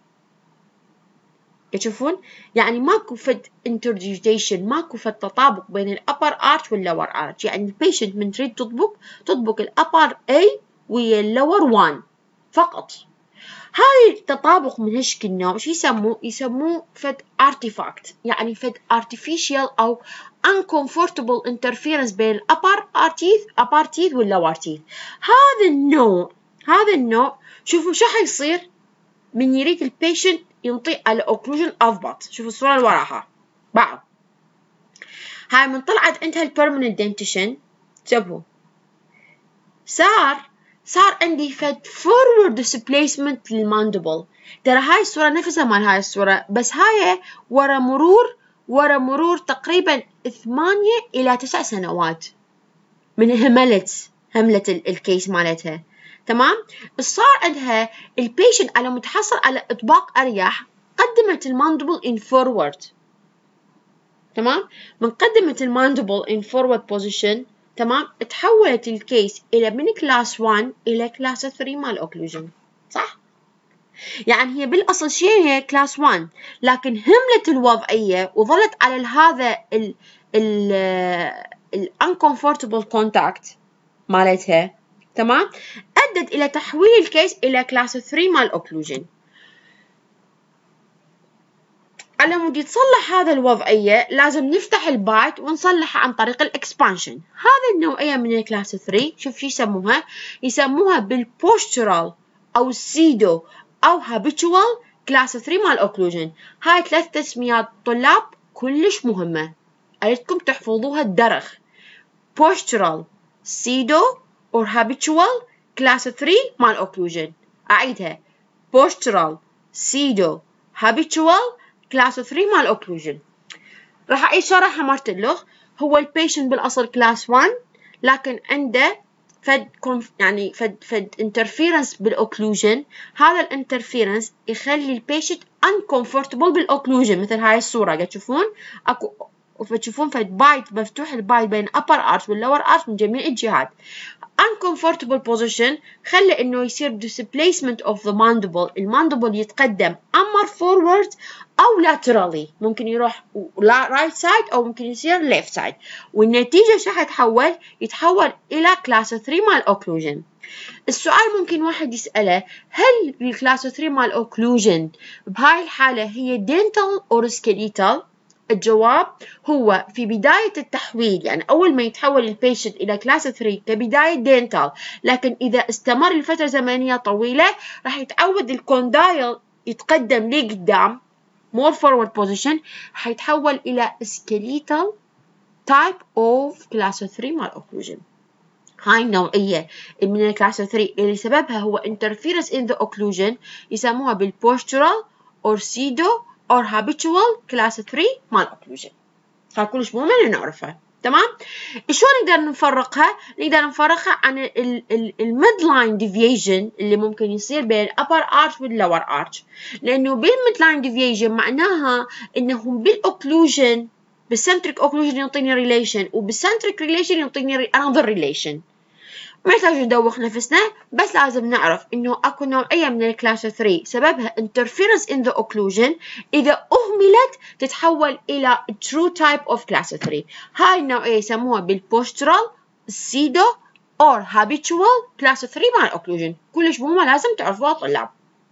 كتشوفون؟ يعني ماكو فد انترجيتيشن، ماكو فد تطابق بين الابر ارش واللور ارش، يعني البيشنت من تريد تطبق تطبق الابر A ويا اللور وان فقط. هاي التطابق من هشكل النوع شو يسموه؟ يسموه فد artifact، يعني فد artificial أو uncomfortable interference بين ال upper teeth upper teeth وال lower teeth. هذا النوع هذا النوع شوفوا شو حيصير من يريد البيشنت ينطي على occlusion أضبط. شوفوا الصورة اللي وراها بعض. هاي من طلعت عندها البيرمننت دنتيشن، انتبهوا صار صار عندي فد forward displacement للماندبل. ترى هاي الصورة نفسها مال هاي الصورة، بس هاي ورا مرور ورا مرور تقريبا ثمانية إلى تسع سنوات من هملت هملة الكيس مالتها، تمام؟ صار عندها البيشنت على متحصل على إطباق أريح قدمت الماندبل in forward، تمام؟ من قدمت الماندبل in forward position، تمام، تحولت الكيس إلى من كلاس واحد إلى كلاس ثري مال أوكلوجن، صح؟ يعني هي بالأصل شيء هي كلاس واحد، لكن هملت الوضعية وظلت على هذا ال ال ال uncomfortable contact مالتها، تمام، أدت إلى تحويل الكيس إلى كلاس ثري مال أوكلوجن. على مود يتصلح هذا الوضعية لازم نفتح البايت ونصلحها عن طريق الإكسبانشن. هذه النوعية من الكلاس ثري شوف شو يسموها؟ يسموها بالبوسترال أو السيدو أو هابيتوال كلاس ثري مال أوكلوجن. هاي ثلاث تسميات طلاب كلش مهمة، أريدكم تحفظوها الدرخ. postural سيدو أو هابيتوال كلاس ثري مال أوكلوجن. أعيدها postural سيدو هابيتوال كلاس ثري مال اوكلوجن. راح اعيد شرحها مرة له. هو البيشنت بالاصل كلاس واحد، لكن عنده فد يعني فد فد انترفيرنس بالاوكلوجن. هذا الانترفيرنس يخلي البيشنت uncomfortable بالاوكلوجن، مثل هاي الصورة قاعد تشوفون اكو فتشوفون فد بايت مفتوح البايت بين upper arch والlower arch من جميع الجهات. uncomfortable position خلى انه يصير displacement of the mandible، الماندبل يتقدم اما forward او laterally، ممكن يروح right side او ممكن يصير left side، والنتيجة شو حتحول؟ يتحول الى كلاس ثري مال اوكلوجن. السؤال ممكن واحد يسأله، هل الكلاس ثري مال اوكلوجن بهاي الحالة هي dental or skeletal؟ الجواب هو في بداية التحويل، يعني أول ما يتحول البيشنت إلى كلاس ثري كبداية دينتال، لكن إذا استمر لفترة زمنية طويلة راح يتعود الكوندايل يتقدم لقدام more forward position، حيتحول إلى skeletal type of class ثري مال occlusion. هاي النوعية من الكلاس ثري اللي سببها هو interference in the occlusion يسموها بالpostural or pseudo or habitual class ثري مال occlusion. هاي كلش مهم إن نعرفها، تمام؟ شلون نقدر نفرقها؟ نقدر نفرقها عن ال mid line deviation اللي ممكن يصير بين upper arch وال lower arch، لأنه بال mid line deviation معناها إنه بالocclusion بالcentric occlusion يعطيني relation، وبالcentric relation يعطيني another relation. ما يحتاج ندوخ نفسنا، بس لازم نعرف إنه أكو نوعية من الكلاس ثري سببها interference in the occlusion، إذا أهملت تتحول إلى true type of class ثري. هاي النوعية يسموها بالpostural pseudo or habitual class ثري مع occlusion. كلش مهمة لازم تعرفوها طلاب.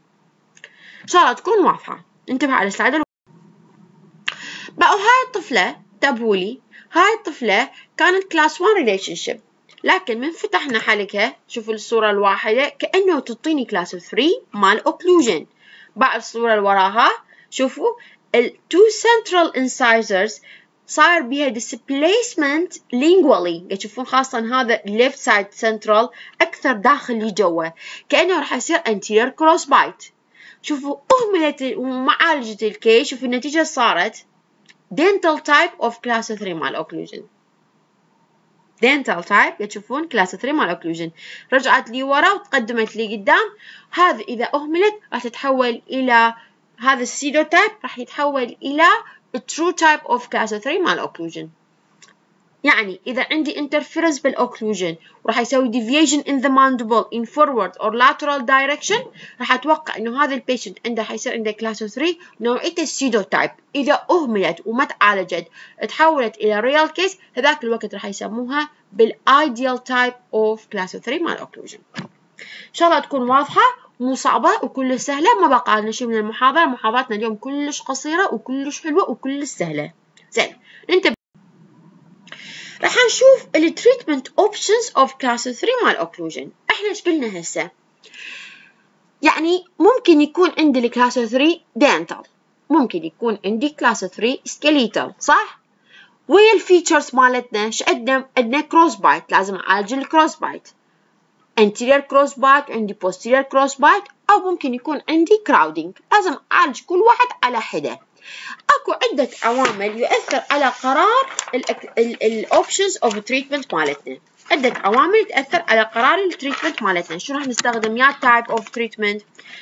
إن شاء الله تكون واضحة. انتبه على السلايد. بقوا هاي الطفلة انتبهوا لي، هاي الطفلة كانت كلاس واحد ريليشن شيب، لكن من فتحنا حلقها شوفوا الصورة الواحدة كأنه تعطيني كلاس ثلاثة مال اوكلوجن. بعد الصورة اللي وراها شوفوا ال two central incisors صار بها displacement lingually، تشوفون خاصة هذا left side central أكثر داخل لجوا، كأنه راح يصير anterior cross bite. شوفوا أهملت ومعالجة الكيس، شوفوا النتيجة صارت dental type of class ثلاثة مال occlusion. dental type تشوفون class ثلاثة مال occlusion، رجعت لي ورا وتقدمت لي قدام. هذا إذا أهملت راح تتحول إلى هذا السيدو تايب، راح يتحول إلى true type of class ثلاثة مال occlusion. يعني إذا عندي interference بالocclusion وراح يسوي deviation in the mandible in forward or lateral direction، راح أتوقع إنه هذا البيشنت عنده حيصير عنده class ثلاثة نوعيته السيدو تايب. إذا أهملت وما تعالجت تحولت إلى real case، هذاك الوقت راح يسموها بالideal type of class ثلاثة مال occlusion. إن شاء الله تكون واضحة مو صعبة وكلش سهلة. ما بقى لنا شيء من المحاضرة، محاضرتنا اليوم كلش قصيرة وكلش حلوة وكلش سهلة. زين ننتبه، راح نشوف ال treatment options of class ثلاثة مال occlusion. احنا ايش قلنا هسه؟ يعني ممكن يكون عندي الكلاس ثلاثة dental، ممكن يكون عندي كلاس ثلاثة skeletal، صح؟ ويا الفيتشرز مالتنا ايش عندنا؟ عندنا كروس بايت، لازم اعالج الكروس بايت. anterior cross bite، عندي posterior cross bite، أو ممكن يكون عندي crowding، لازم أعالج كل واحد على حدة. أكو عدة عوامل يؤثر على قرار ال options of treatment مالتنا، عدة عوامل تأثر على قرار ال treatment مالتنا. شو راح نستخدم يا type of treatment.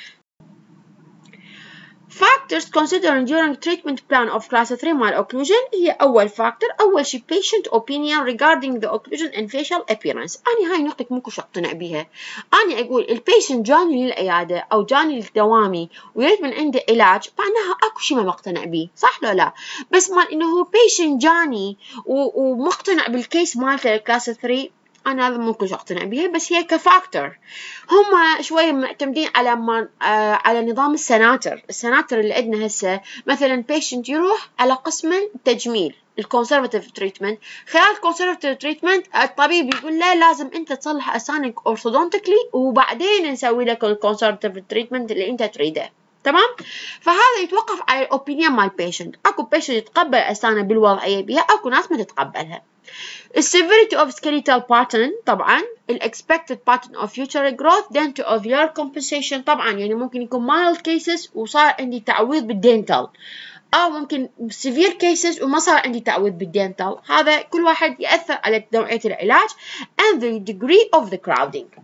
Factors considered during treatment plan of class ثلاثة مال occlusion هي أول factor، أول شي patient opinion regarding the occlusion and facial appearance. أنا هاي نقطة مو كلش أقتنع بيها. أنا أقول البيشنت جاني للعيادة أو جاني لدوامي ويريد من عنده علاج، معناها أكو شي ما مقتنع بيه، صح لو لا؟ بس مال إنه هو patient جاني ومقتنع بالكيس مالته كلاس ثلاثة، أنا هذا مو كلش أقتنع بيها، بس هي كفاكتور. هم شوية معتمدين على ما آه على نظام السناتر، السناتر اللي عندنا هسه مثلا بيشنت يروح على قسم التجميل الكونسرفتيف تريتمنت، خلال الكونسرفتيف تريتمنت الطبيب يقول له لازم أنت تصلح أسنانك أورثودونتيكلي وبعدين نسوي لك الكونسرفتيف تريتمنت اللي أنت تريده، تمام؟ فهذا يتوقف على الأوبينيون مال بيشنت. أكو بيشنت يتقبل أسنانه بالوضعية بها، أكو ناس ما تتقبلها. الseverity of skeletal pattern طبعا، ال expected pattern of future growth dental-alveolar compensation طبعا، يعني ممكن يكون mild cases وصار عندي تعويض بالدنتال، أو ممكن severe cases وما صار عندي تعويض بالدنتال. هذا كل واحد يأثر على نوعية العلاج and the degree of the crowding.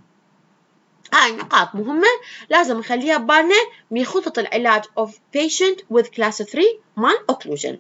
هاي نقاط مهمة لازم نخليها ببالنا من خطط العلاج of patient with class ثلاثة مال occlusion.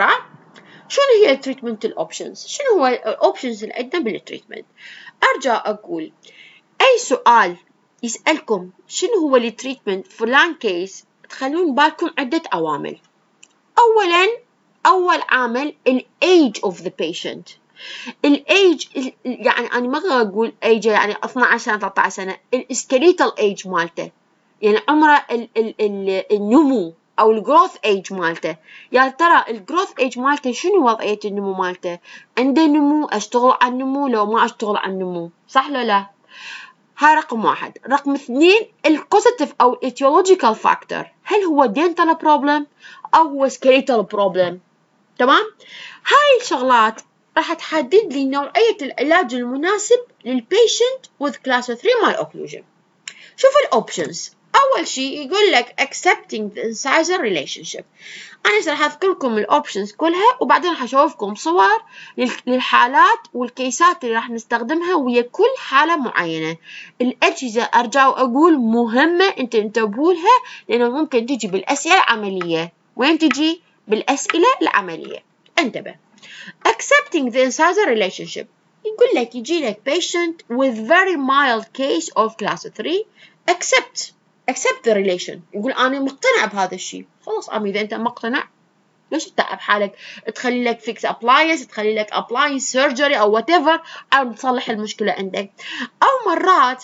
شنو هي التريتمنت الاوبشنز؟ شنو هو الاوبشنز اللي عندنا بالتريتمنت؟ ارجع اقول اي سؤال يسالكم شنو هو التريتمنت فلان كيس، تخلون بالكم عده عوامل. اولا اول عامل الايج اوف ذا بيشنت. الايج يعني انا ما اقول ايج يعني اثنعش سنه ثلاثة عشر سنه، السكيليتال ايج مالته يعني عمره ال ال ال النمو او الجروث ايج مالته. يا ترى الجروث ايج مالته شنو وضعيه النمو مالته؟ عنده نمو، اشتغل على النمو لو ما اشتغل على النمو، صح لو لا؟ هاي رقم واحد. رقم اثنين الكوزيتيف او ايتيولوجيكال فاكتور، هل هو دينتال بروبلم او هو سكيليتال بروبلم؟ تمام؟ هاي الشغلات راح تحدد لي نوعيه العلاج المناسب للبيشنت with class ثلاثة مال occlusion. شوف الاوبشنز. أول شيء يقول لك accepting the incisor relationship. أنا راح أذكر لكم الأوبشنز كلها وبعدين راح أشوفكم صور للحالات والكيسات اللي راح نستخدمها ويا كل حالة معينة. الأجهزة أرجع وأقول مهمة أنت انتبهوا لها لأنه ممكن تجي بالأسئلة العملية. وين تجي؟ بالأسئلة العملية. انتبه. accepting the incisor relationship يقول لك يجي لك patient with very mild case of class ثلاثة accept accept the relation. يقول أنا مقتنع بهذا الشيء. خلاص أمي إذا أنت مقتنع ليش تتعب حالك تخلي لك fix appliance، تخلي لك appliance surgery أو whatever أو تصلح المشكلة عندك. أو مرات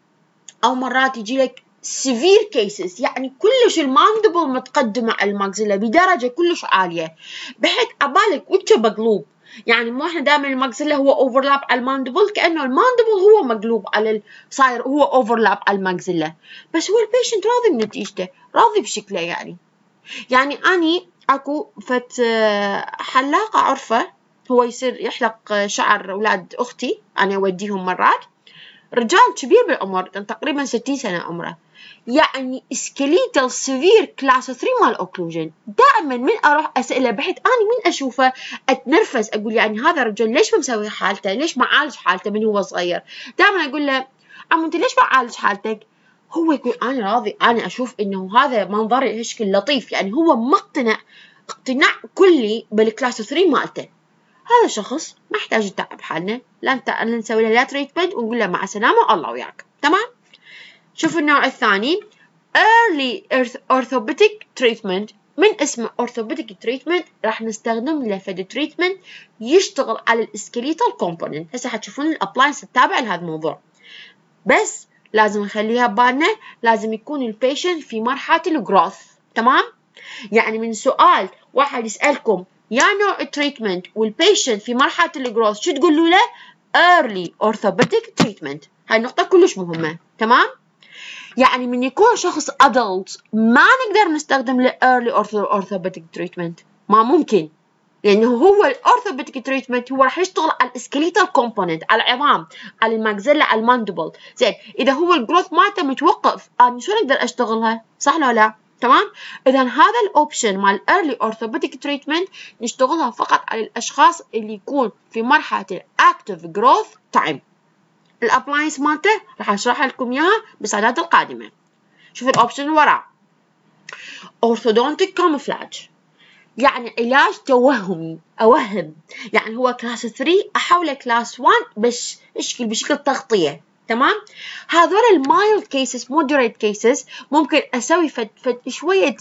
أو مرات يجي لك severe cases يعني كلش الماندبل متقدمة على الماكسيلا بدرجة كلش عالية بحيث عبالك وجهه مقلوب يعني مو احنا دائما الماكسيلا هو اوفرلاب على الماندبل، كانه الماندبل هو مقلوب على ال... صاير هو اوفرلاب على الماكسيلا، بس هو البيشنت راضي بنتيجته، راضي بشكله. يعني يعني اني اكو فت حلاقه عرفه هو يصير يحلق شعر اولاد اختي، انا اوديهم مرات، رجال كبير بالعمر تقريبا ستين سنه عمره، يعني سكليتال سيفير كلاس ثري مال اوكلوجن. دائما من اروح اساله بحيث اني من اشوفه اتنرفز، اقول يعني هذا الرجل ليش ما مسوي حالته، ليش ما عالج حالته من هو صغير. دائما اقول له عمو انت ليش ما عالج حالتك؟ هو يقول انا راضي، انا اشوف انه هذا منظري هشكل لطيف، يعني هو مقتنع اقتناع كلي بالكلاس ثري مالته. هذا شخص ما يحتاج نتعب حالنا، لا انت نسوي له لا تريتمنت ونقول له مع السلامه الله وياك. تمام. شوفوا النوع الثاني early orthopedic treatment. من اسمه orthopedic treatment راح نستخدم له فد treatment يشتغل على السكليتال component. هسه حتشوفون الابلاينس التابع لهذا الموضوع، بس لازم نخليها ببالنا لازم يكون البيشنت في مرحله الجروث. تمام. يعني من سؤال واحد يسالكم يا نوع التريتمنت والبيشنت في مرحله الجروث شو تقولوا له؟ early orthopedic treatment. هاي النقطه كلش مهمه. تمام. يعني من يكون شخص adult ما نقدر نستخدم له early orthopedic treatment، ما ممكن، لأنه هو الأورثوبيديك تريتمنت هو راح يشتغل على السكليتال كومبوننت، على العظام، على الماكسيلا، على الماندبل. زين، إذا هو الجروث مالته متوقف أنا شو أقدر أشتغلها؟ صح ولا لا؟ تمام؟ إذا هذا الأوبشن مال early orthopedic treatment نشتغلها فقط على الأشخاص اللي يكون في مرحلة الأكتيف جروث تايم. الابلاينس مالته راح اشرح لكم اياها بالسلايدات القادمه. شوف الاوبشن اللي وراه orthodontic camouflage، يعني علاج توهمي، اوهم، يعني هو كلاس ثري احوله كلاس واحد بس اشكل بشكل تغطيه. تمام. هذول المايلد كيسز مودريت كيسز ممكن اسوي فد فد شويه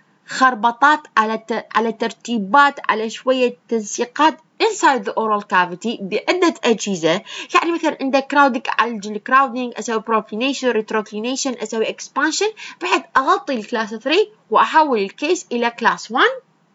خربطات على على ترتيبات على شويه تنسيقات inside the oral cavity بعدة أجهزة. يعني مثلا عندك كراودنج أعالج الكراودنج، أسوي propination retroclination، أسوي expansion بحيث أغطي الكلاس ثري وأحول الكيس إلى كلاس واحد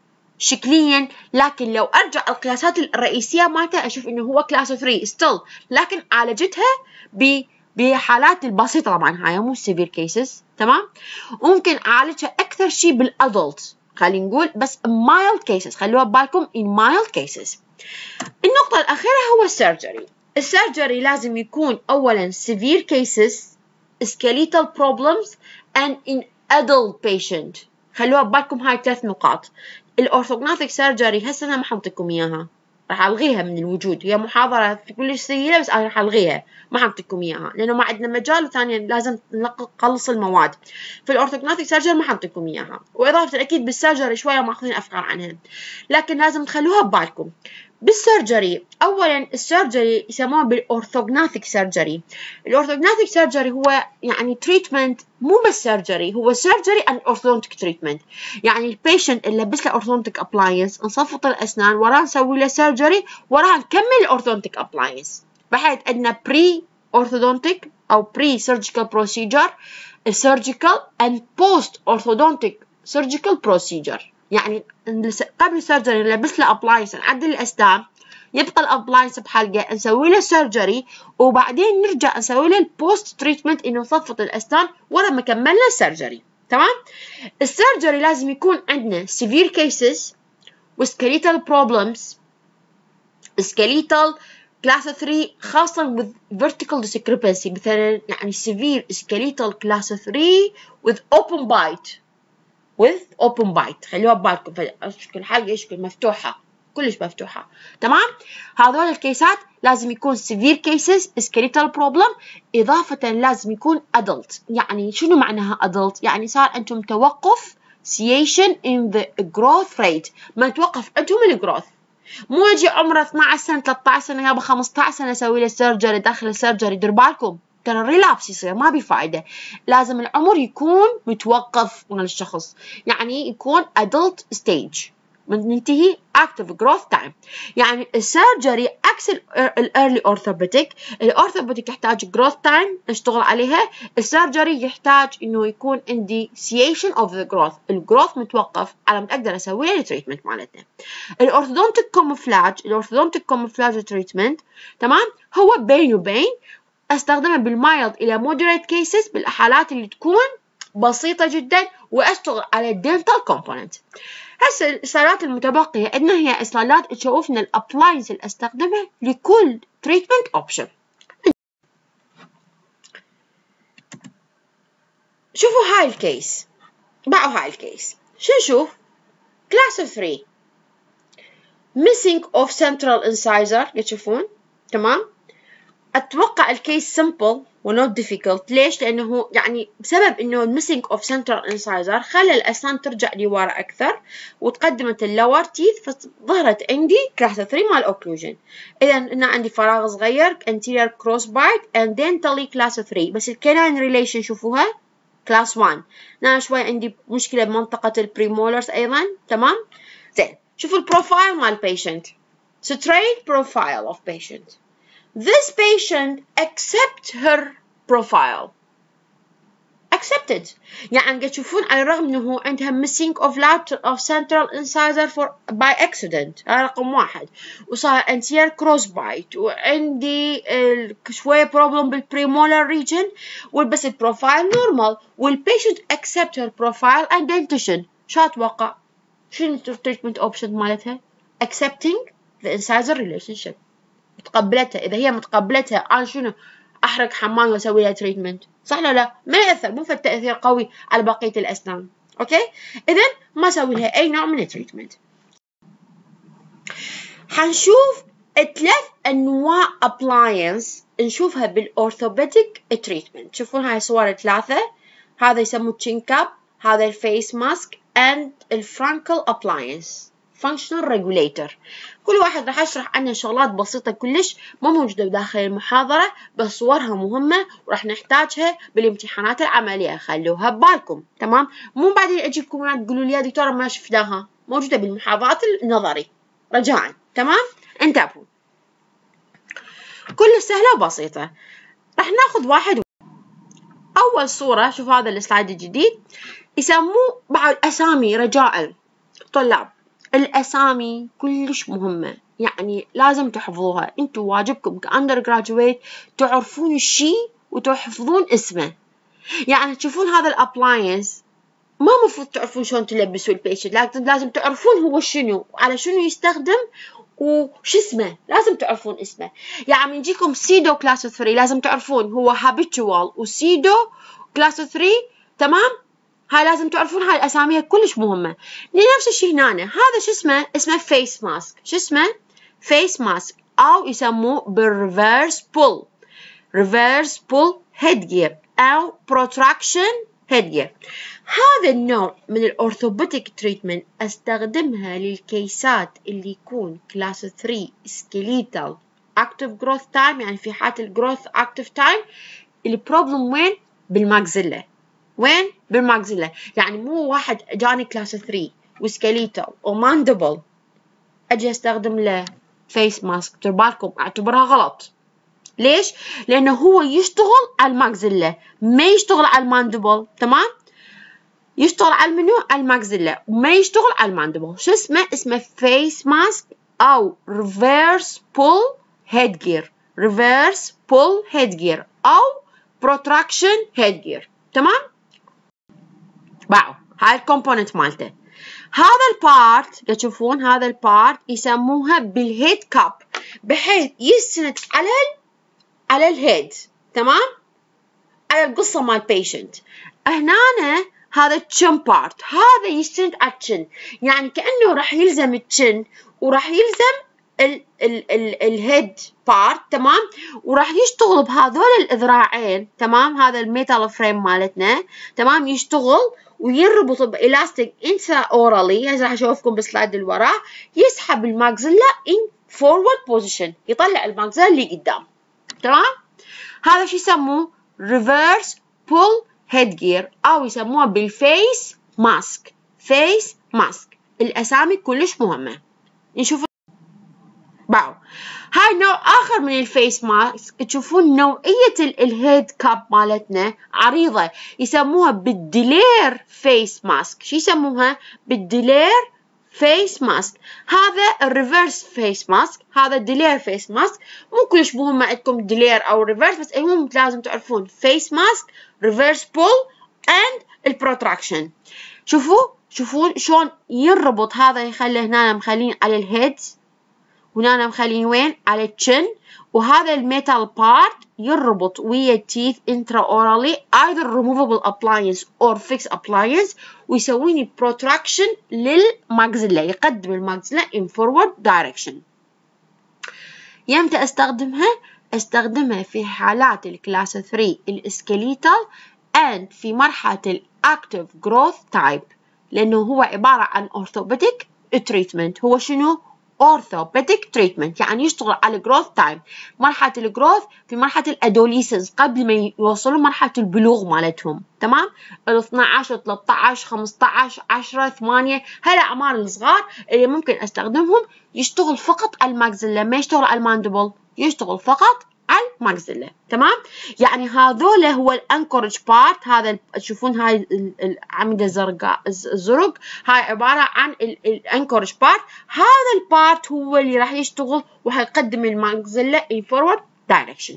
شكليا. لكن لو أرجع القياسات الرئيسية مالته أشوف إنه هو كلاس ثري still، لكن عالجتها ب بحالات البسيطة طبعا، هاي مو severe cases. تمام. وممكن أعالجها أكثر شيء بالأدلت، خلينا نقول بس mild cases، خلوها ببالكم in mild cases. النقطة الأخيرة هو السيرجري. السيرجري لازم يكون أولا severe cases skeletal problems and in adult patient. خلوها ببالكم هاي ثلاث نقاط. الأورثوغناثيك سيرجري هسه أنا ما حنطيكم إياها، راح ألغيها من الوجود، هي محاضرة في كل سيئة بس أنا راح ألغيها ما حنطيكم إياها لأنه ما عندنا مجال، وثانيا لازم نقلص المواد. في الأورثوغناثيك سيرجري ما حنطيكم إياها، وإضافة أكيد بالسيرجري شوية ماخذين أفكار عنها، لكن لازم تخلوها ببالكم. بالسيرجري أولا السيرجري يسموه بالأورثوغناثيك سيرجري. الأورثوغناثيك سيرجري هو يعني تريتمنت مو بس سيرجري، هو سيرجري أند أورثودونتيك تريتمنت. يعني البيشنت اللي لبس له أورثودونتيك أبلاينس نصفط الأسنان وراه نسوي له سيرجري وراه نكمل الأورثودونتيك أبلاينس، بحيث عندنا بري أورثودونتيك أو بري سيرجيكال بروسيجر، سيرجيكال أند بوست أورثودونتيك سيرجيكال بروسيجر. يعني قبل السيرجري نلبس له أبلاينس نعدل الأسنان، يبقى الأبلاينس بحلقة نسوي له سيرجري، وبعدين نرجع نسوي له البوست تريتمنت إنه نصفط الأسنان ورا ما كملنا السيرجري. تمام. السيرجري لازم يكون عندنا severe cases وskeletal problems skeletal class ثري، خاصة with vertical discrepancy، مثلا يعني severe skeletal class ثري with open bite with open bite. خلوها ببالكم اشكل حلقة اشكل مفتوحة كلش مفتوحة. تمام. هذول الكيسات لازم يكون severe cases skeletal problem، إضافة لازم يكون adult. يعني شنو معناها adult؟ يعني صار عندهم توقف cessation in the growth rate، ما توقف عندهم الجروث. مو يجي عمره اثنعش سنة ثلاثة عشر سنة يابا خمسة عشر سنة اسوي له سيرجري داخل السيرجري. دير بالكم ترى الريلابس يصير ما بفائدة، لازم العمر يكون متوقف مال الشخص، يعني يكون adult stage. ننتهي active growth time. يعني السيرجري عكس الايرلي اورثوبيديك، الاورثوبيديك يحتاج growth time نشتغل عليها، السيرجري يحتاج انه يكون عندي initiation of the growth، الجروث متوقف على ما اقدر اسوي له التريتمنت مالتنا. الاورثودونتيك كوموفلاج، الاورثودونتيك كوموفلاج تريتمنت تمام هو بين وبين استخدمه بالمايلد الى مودريت كيسز، بالحالات اللي تكون بسيطة جدا، واشتغل على الدنتال كومبوننت. هسه السلايدات المتبقية عندنا هي سلايدات تشوفنا الابلاينس اللي استخدمها لكل تريتمنت اوبشن. شوفوا هاي الكيس، باعوا هاي الكيس، شو نشوف؟ كلاس ثري missing of central incisor، تشوفون تمام؟ اتوقع الكيس simple و not difficult. ليش؟ لانه يعني بسبب انه missing of central incisor خلى الاسنان ترجع لورا اكثر وتقدمت اللور تيث، فظهرت عندي كلاس ثري مال اوكلوجن. اذا هنا عندي فراغ صغير anterior cross bite and dentally كلاس ثري، بس الكانين ريليشن شوفوها كلاس واحد. هنا شوي عندي مشكله بمنطقه البريمولرز ايضا تمام. زين شوفوا البروفايل مال patient، straight profile of patient. This patient accept her profile. Accepted. يعني تشوفون على الرغم انه عندها missing of lateral of central incisor for by accident، هذا رقم واحد، وصار anterior cross bite، وعندي شوية problem بالpremolar region، والبس البروفايل normal، والpatient accept her profile and dentition. شو اتوقع؟ شنو التريتمنت اوبشن مالتها؟ accepting the incisor relationship. متقبلتها. اذا هي متقبلتها انا شنو احرق حمام واسوي لها تريتمنت؟ صح ولا لا؟ ما ياثر، مو في تاثير قوي على بقيه الاسنان. اوكي؟ اذا ما اسوي لها اي نوع من التريتمنت. حنشوف ثلاث انواع ابلاينس نشوفها بالاورثوبيديك تريتمنت. تشوفون هاي صور ثلاثه، هذا يسموه تشين كاب، هذا الفيس ماسك اند الفرانكل ابلاينس functional regulator. كل واحد راح اشرح عنه شغلات بسيطة كلش ما موجودة بداخل المحاضرة، بس صورها مهمة وراح نحتاجها بالامتحانات العملية، خلوها ببالكم تمام. مو بعدين اجيبكم هنا تقولوا لي يا دكتورة ما شفناها، موجودة بالمحاضرات النظري رجاء تمام. انتبهوا، كل سهلة وبسيطة. راح ناخذ واحد. اول صورة شوف هذا السلايد الجديد يسموه بعض اسامي رجاء طلاب. الأسامي كلش مهمة، يعني لازم تحفظوها. انتوا واجبكم كأندر جراجويت تعرفون الشيء وتحفظون اسمه. يعني تشوفون هذا الابلاينس ما مفروض تعرفون شلون تلبسوا البيشنت، لكن لازم تعرفون هو شنو وعلى شنو يستخدم وش اسمه، لازم تعرفون اسمه. يعني يجيكم سيدو كلاس ثري لازم تعرفون هو هابيتوال وسيدو كلاس ثري تمام. هاي لازم تعرفون هاي الأسامي كلش مهمة. نفس الشيء هنا، هذا شو اسمه؟ اسمه فيس ماسك. شو اسمه؟ فيس ماسك، أو يسموه بالريفيرس بول، ريفيرس بول هيد جير أو بروتراكشن هيد جير. هذا النوع من الأورثوبيديك تريتمنت أستخدمها للكيسات اللي يكون كلاس ثري سكيليتال أكتيف جروث تايم، يعني في حالة الجروث أكتيف تايم البروبلم وين؟ بالماكسيلا. وين؟ بالماكسيلا. يعني مو واحد جاني كلاس ثري وسكيليتال وماندبل اجي استخدم له فيس ماسك، تربالكم اعتبرها غلط. ليش؟ لانه هو يشتغل على الماكسيلا ما يشتغل على الماندبل تمام. يشتغل على المنو؟ على الماكسيلا وما يشتغل على الماندبل. شو اسمه؟ اسمه فيس ماسك او ريفيرس بول هيد جير، ريفيرس بول هيد جير او بروتراكشن هيد جير تمام. باعوا هاي الكومبوننت مالته. هذا البارت تشوفون هذا البارت يسموها بالهيد كاب، بحيث يسند على ال على الهيد تمام، على القصة مال بيشنت. هنا هذا التشن بارت، هذا يسند على التشن، يعني كأنه راح يلزم التشن وراح يلزم ال ال ال الهيد بارت تمام، وراح يشتغل بهذول الذراعين تمام. هذا الميتال فريم مالتنا تمام يشتغل ويربط بإلاستيك انترا اورالي. هسه راح اشوفكم بالسلايد اللي وراه. يسحب الماكسيلا ان فورورد بوزيشن، يطلع الماكسيلا اللي قدام تمام. هذا شو يسموه؟ ريفيرس بول هيد جير او يسموها بالفيس ماسك، فيس ماسك الأسامي كلش مهمة. نشوف باو. هاي نوع آخر من الفيس ماسك. تشوفون نوعية الهيد كاب مالتنا عريضة، يسموها بالديلير فيس ماسك. شو يسموها؟ بالديلير فيس ماسك. هذا الريفرس فيس ماسك، هذا الديلير فيس ماسك. مو كلش مهم عندكم ديلير أو ريفرس، بس المهم لازم تعرفون فيس ماسك، ريفرس بول and البروتراكشن. شوفوا شوفون شلون ينربط. هذا يخلي هنا مخلين على الهيد، وهنا مخلين وين؟ على الشن. وهذا الميتال بارت يربط ويا التيث intraorally either removable appliance or fixed appliance، ويسويني protraction للماكسيلا، يقدم الماكسيلا in forward direction. يمتى استخدمها؟ استخدمها في حالات الكلاس ثري السكيليتال and في مرحلة الأكتيف جروث تايب، لأنه هو عبارة عن orthopedic treatment. هو شنو؟ orthopedic treatment، يعني يشتغل على growth time. مرحلة الجروث في مرحلة الادوليسنس، قبل ما يوصلوا مرحلة البلوغ مالتهم. تمام؟ ال اثني عشر ثلاثة عشر خمسة عشر عشرة ثمانية، هالأعمار الصغار اللي ممكن استخدمهم. يشتغل فقط على الماكسيلا، ما يشتغل على الماندبل، يشتغل فقط على الماكسيلا. تمام؟ يعني هذول هو الانكورج بارت. هذا تشوفون هاي العمودة الزرقاء الزرق، هاي عبارة عن الانكورج بارت. هذا البارت هو اللي راح يشتغل وهيقدم الماكسيلا in forward direction.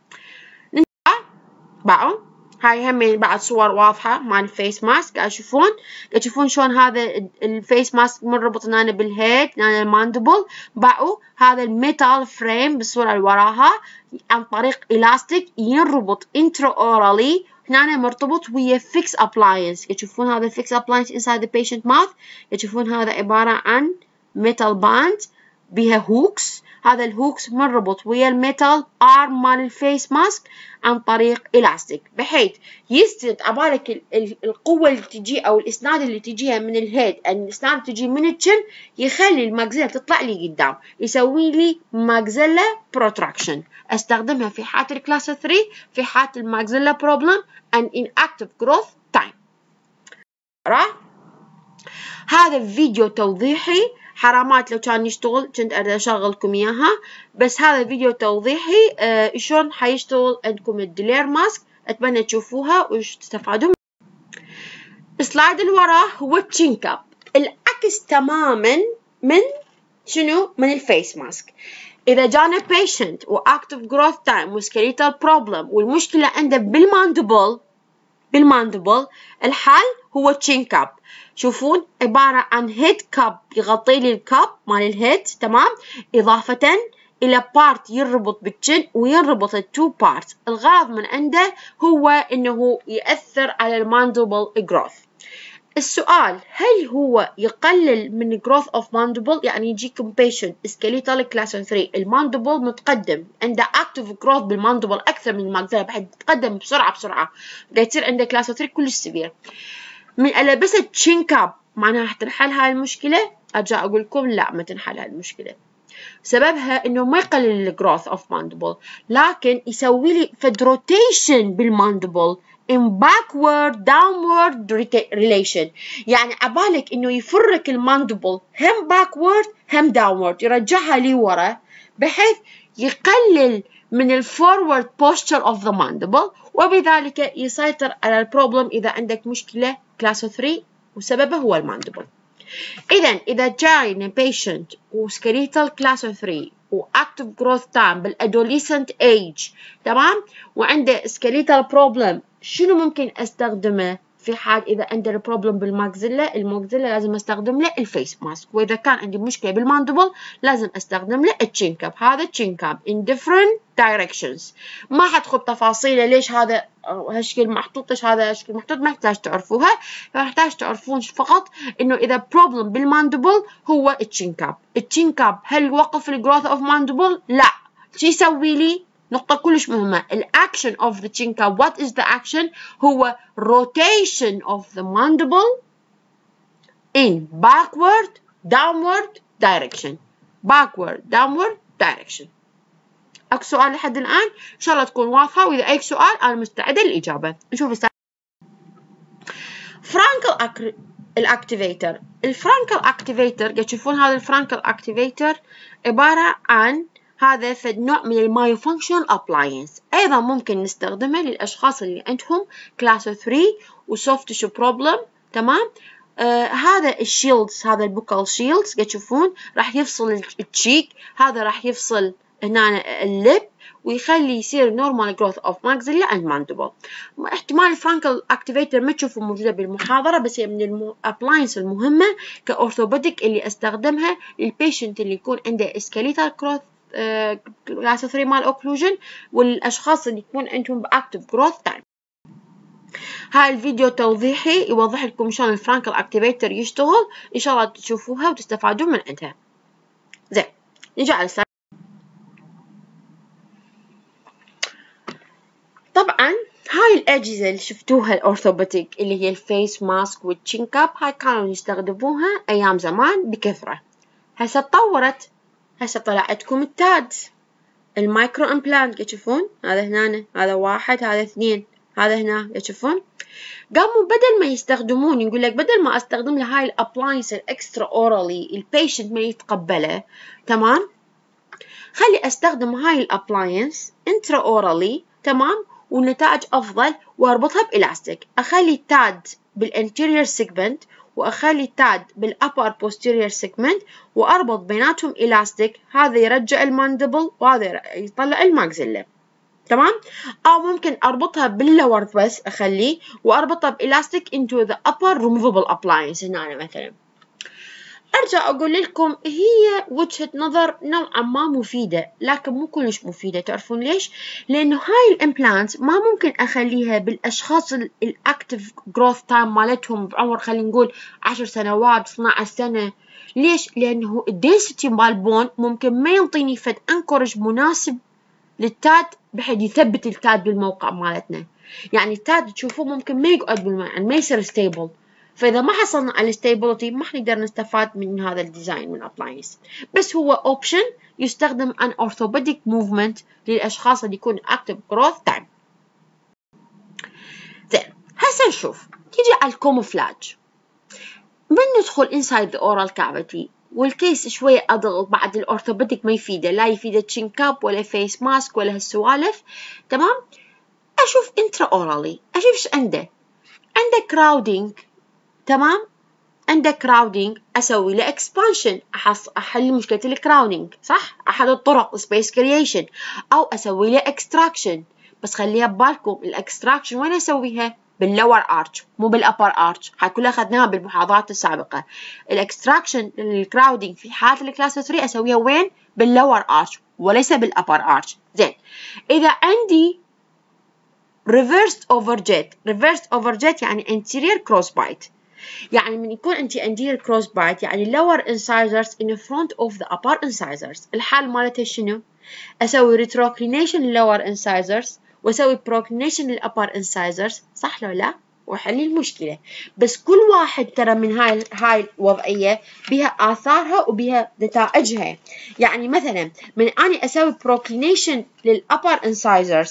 باعوا هاي هم بعد صور واضحة مع الفيس ماسك. قاعد تشوفون قاعد تشوفون شلون هذا الفيس ماسك مربط هنا بالهيد، هنا الماندبل. باعوا هذا الميتال فريم بالصورة اللي وراها عن طريق إلاستيك ينربط intraorally، هنا مرتبط ويا fix appliance. قاعد تشوفون هذا fix appliance inside the patient mouth. قاعد تشوفون هذا عبارة عن metal band بها هوكس. هذا الهوكس مربط ويا الميتال ارم مال الفيس ماسك عن طريق إلاستيك، بحيث يسند عبالك القوة اللي تجي أو الإسناد اللي تجيها من الهيد، الإسناد اللي تجي من الشن، يخلي الماكسيلا تطلع لي قدام، يسوي لي ماكسيلا بروتراكشن. استخدمها في حالة الكلاس ثري في حالة الماكسيلا بروبلم and inactive growth time. هذا فيديو توضيحي. حرامات لو كان يشتغل كنت أشغلكم إياها، بس هذا فيديو توضيحي آه شلون حيشتغل عندكم الديلير ماسك. أتمنى تشوفوها وتستفادوا. السلايد اللي وراه هو التشين كاب، العكس تماما من شنو؟ من الفيس ماسك. إذا جانا patient وactive growth time وskeletal problem والمشكلة عنده بالماندبل بالماندبل الحل هو تشين كاب. شوفون عبارة عن هيد كاب يغطي لي الكاب مال الهيد. تمام؟ إضافة إلى بارت يربط بالجن ويربط التو بارت. الغرض من عنده هو إنه يأثر على الماندبل جروث. السؤال: هل هو يقلل من growth of mandible؟ يعني يجيكم patient skeletal class ثري الماندبل متقدم، عنده active growth بالماندبل أكثر من الماكسيلا، بحيث تتقدم بسرعة بسرعة، قاعد يصير عنده class ثري كلش سيفير. من ألبسه تشين كاب معناها تنحل هاي المشكلة؟ أرجع أقول لكم لا، ما تنحل هاي المشكلة. سببها إنه ما يقلل ال growth of mandible، لكن يسوي لي فد rotation بالماندبل in backward downward relation. يعني عبالك إنه يفرك الماندبل هم backward هم downward، يرجعها لي ورا، بحيث يقلل من ال forward posture of the mandible، وبذلك يسيطر على البروبلم إذا عندك مشكلة كلاس ثري وسببه هو الماندبل. إذا إذا جاينا patient وskeletal class ثري وactive growth time بالadolescent age، تمام، وعنده skeletal problem، شنو ممكن استخدمه في حال إذا عنده البروبلم بالماكسيلا؟ الماكسيلا لازم استخدم له الفيس ماسك، وإذا كان عندي مشكلة بالماندبل لازم استخدم له التشين كاب. هذا التشين كاب in different directions. ما حدخل تفاصيله ليش هذا هالشكل محطوط، ليش هذا هالشكل محطوط، ما يحتاج تعرفوها، فيحتاج تعرفون فقط إنه إذا بروبلم بالماندبل هو التشين كاب. التشين كاب هل يوقف الجروث اوف ماندبل؟ لا. شو يسوي لي؟ نقطة كلش مهمة. الأكشن of the chin cap. What is the action؟ هو rotation of the mandible in backward downward direction. backward downward direction. أكو سؤال لحد الآن؟ إن شاء الله تكون واضحة، وإذا أي سؤال أنا مستعدة للإجابة. نشوف السؤال. فرانكل الاكتيفيتر. الفرانكل اكتيفيتر قاعد تشوفون هذا الفرانكل اكتيفيتر عبارة عن هذا فد نوع من المايو فانكشنال ابلاينس، ايضا ممكن نستخدمه للاشخاص اللي عندهم كلاس ثري وسوفت تيشو بروبلم. تمام. آه هذا الشيلدز، هذا البوكال شيلدز قاعد تشوفون راح يفصل التشيك، هذا راح يفصل هنا اللب ويخلي يصير نورمال جروث اوف ماكسيلا اند ماندبل. احتمال الفرانكل اكتيفيتر ما تشوفوا موجوده بالمحاضره، بس هي من الابلاينس المهمه كاورثوبيديك اللي استخدمها للبيشنت اللي يكون عنده اسكاليتال كروث كلاس ثري مال اوكلوجن، والاشخاص اللي يكون عندهم اكتف جروث تايم. هاي الفيديو توضيحي يوضح لكم شلون الفرانكل اكتيفيتر يشتغل، ان شاء الله تشوفوها وتستفادون من عندها. زين، نجي على السلايد. طبعا هاي الأجهزة اللي شفتوها الأورثوبيديك اللي هي الفيس ماسك والتشين كاب، هاي كانوا يستخدموها أيام زمان بكثرة. هسه تطورت، هسه طلع عندكم التاد، المايكرو امبلانت. تشوفون هذا هنا، هذا واحد، هذا اثنين، هذا هنا. تشوفون قاموا بدل ما يستخدمون، يقول لك بدل ما استخدم له هاي الابلاينس الاكسترا اورالي البيشنت ما يتقبله، تمام، خلي استخدم هاي الابلاينس انترا اورالي، تمام، والنتائج افضل، واربطها بالاستيك. اخلي التاد بالانتيريور سيجمنت واخلي التاد بالابر بوستيريور سيجمنت واربط بيناتهم الاستيك، هذا يرجع الماندبل وهذا يطلع الماكسيلا. تمام. او ممكن اربطها باللور بس اخليه واربطها بالاستيك into the upper removable appliance هنا مثلا. ارجع اقول لكم هي وجهة نظر نوعا ما مفيدة، لكن مو كلش مفيدة. تعرفون ليش؟ لانه هاي الامبلانت ما ممكن اخليها بالاشخاص الاكتف جروث تايم مالتهم بعمر خلينا نقول عشر سنوات اثني عشر سنة. ليش؟ لانه الدنسيتي مال البون ممكن ما ينطيني فد انكورج مناسب للتاد بحيث يثبت التاد بالموقع مالتنا. يعني التاد تشوفوه ممكن ما يقعد بالماء، يعني ما يصير ستيبل. فإذا ما حصلنا على الستيبلتي ما حنقدر نستفاد من هذا الديزاين من الابلاينس. بس هو اوبشن يستخدم ان اورثوبيديك موفمنت للاشخاص اللي يكون اكتف جروث تايم. زين، هسه نشوف تيجي على الكوموفلاج. من ندخل inside the oral cavity والكيس شوية أضغط بعد الأورثوبيديك ما يفيده، لا يفيده تشين كاب ولا فيس ماسك ولا هالسوالف. تمام. أشوف انترا أورالي، أشوف إيش عنده. عنده كراودينج، تمام، عنده كراودينج، أسوي له إكسبانشن، أحل مشكلة الكراودينج، صح؟ أحد الطرق سبيس كرييشن، أو أسوي له إكستراكشن. بس خليها ببالكم الإكستراكشن وين أسويها؟ باللور ارش مو بالابر ارش. هاي كلها اخذناها بالمحاضرات السابقه. الاكستراكشن الكراودينج في حاله الكلاس ثري اسويها وين؟ باللور ارش وليس بالابر ارش. زين، اذا عندي ريفرس اوفر جيت، ريفرس اوفر جيت يعني انتيريور كروس بايت، يعني من يكون عندي anterior cross bite يعني lower incisors in front of the upper incisors. الحال مالتها شنو؟ اسوي retroclination lower incisors واسوي proclination للupper incisors، صح لو لا؟ واحل المشكلة. بس كل واحد ترى من هاي هاي الوضعية بها آثارها وبها نتائجها. يعني مثلا من أني أسوي proclination للupper incisors،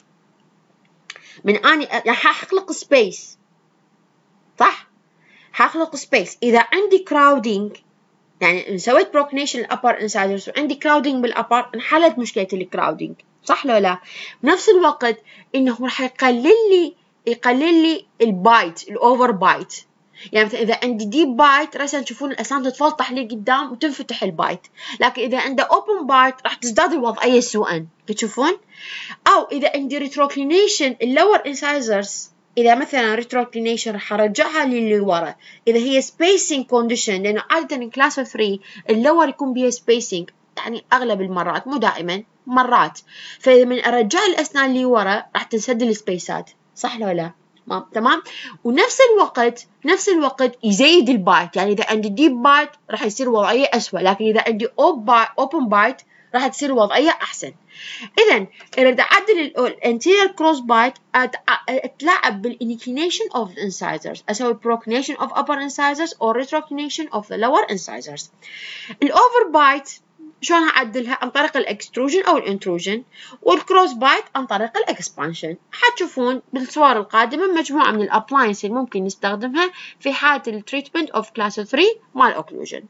من أني يعني حخلق space، صح؟ حخلق سبيس. إذا عندي كراودينج، يعني سويت بروكنيشن الأبر انسايدرز وعندي كراودينج بالأبر، انحلت مشكلة الكراودينج، صح لو لا؟ بنفس الوقت إنه راح يقلل لي يقلل لي البايت، الأوفر بايت. يعني مثلا إذا عندي ديب بايت راسا تشوفون الأسنان تتفلطح لي قدام وتنفتح البايت، لكن إذا عنده أوبن بايت راح تزداد الوضعية سوءا. تشوفون؟ أو إذا عندي ريتروكلينيشن اللور انسايزرز، إذا مثلا ريتروكلينيشن راح أرجعها للي ورا. إذا هي spacing condition، لأنه عادة كلاس ثري اللور يكون بها spacing، يعني أغلب المرات مو دائما مرات. فإذا من أرجع الأسنان اللي ورا راح تنسد السبيسات، صح ولا لا؟ تمام. ونفس الوقت نفس الوقت يزيد البايت، يعني إذا عندي ديب بايت راح يصير وضعية أسوأ، لكن إذا عندي open بايت راح تصير وضعية أحسن. إذا إذا بدي أعدل الانتيريور كروس بايت أتلاعب بالإنكلينيشن of the incisors، أسوي proclination of upper incisors or retroclination of the lower incisors. الأوفر بايت شلون هعدلها؟ عن طريق الاكستروجن او الانتروجن، والكروس بايت عن طريق الاكسبانشن. حتشوفون بالصور القادمة مجموعة من الابلاينس اللي ممكن نستخدمها في حالة التريتمنت اوف كلاس ثري مال اوكلوجن.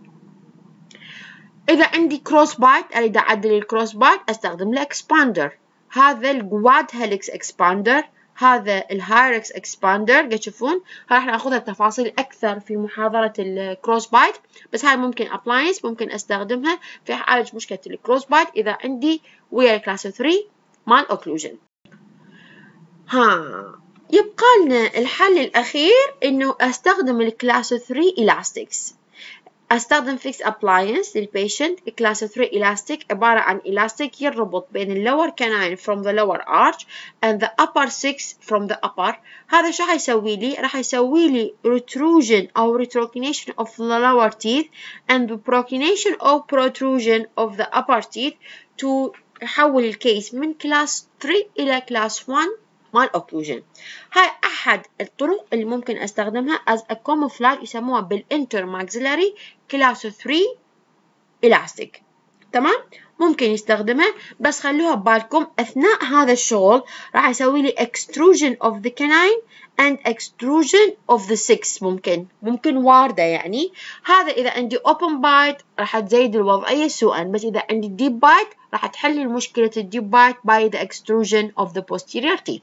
إذا عندي كروس بايت أريد أعدل الكروس بايت أستخدم الإكسباندر، هذا الجواد هيليكس إكسباندر، هذا الهايركس إكسباندر. قاعد تشوفون راح ناخذها تفاصيل أكثر في محاضرة الكروس بايت، بس هاي ممكن أبلاينس ممكن أستخدمها في أعالج مشكلة الكروس بايت إذا عندي ويا كلاس ثري مال أوكلوجن. ها يبقى لنا الحل الأخير إنه أستخدم الكلاس ثري إلاستيكس. أستخدم fixed appliance للبيشنت. كلاس ثري elastic عبارة عن elastic يربط بين ال lower canine from the lower arch and the upper six from the upper. هذا شو حيسوي لي؟ راح يسوي لي retrusion أو retroclination of the lower teeth and the proclination or protrusion of the upper teeth to يحول الكيس من كلاس ثري إلى كلاس ون مال اوكلوجن. هاي أحد الطرق اللي ممكن أستخدمها as a camouflage يسموها بالانتر ماكسيلاري كلاس ثري elastic. تمام؟ ممكن يستخدمها، بس خلوها ببالكم أثناء هذا الشغل راح يسوي لي extrusion of the canine and extrusion of the six. ممكن ممكن واردة يعني. هذا إذا عندي open bite راح تزيد الوضعية سوءا، بس إذا عندي deep bite راح تحل مشكلة الdeep bite by the extrusion of the posterior teeth.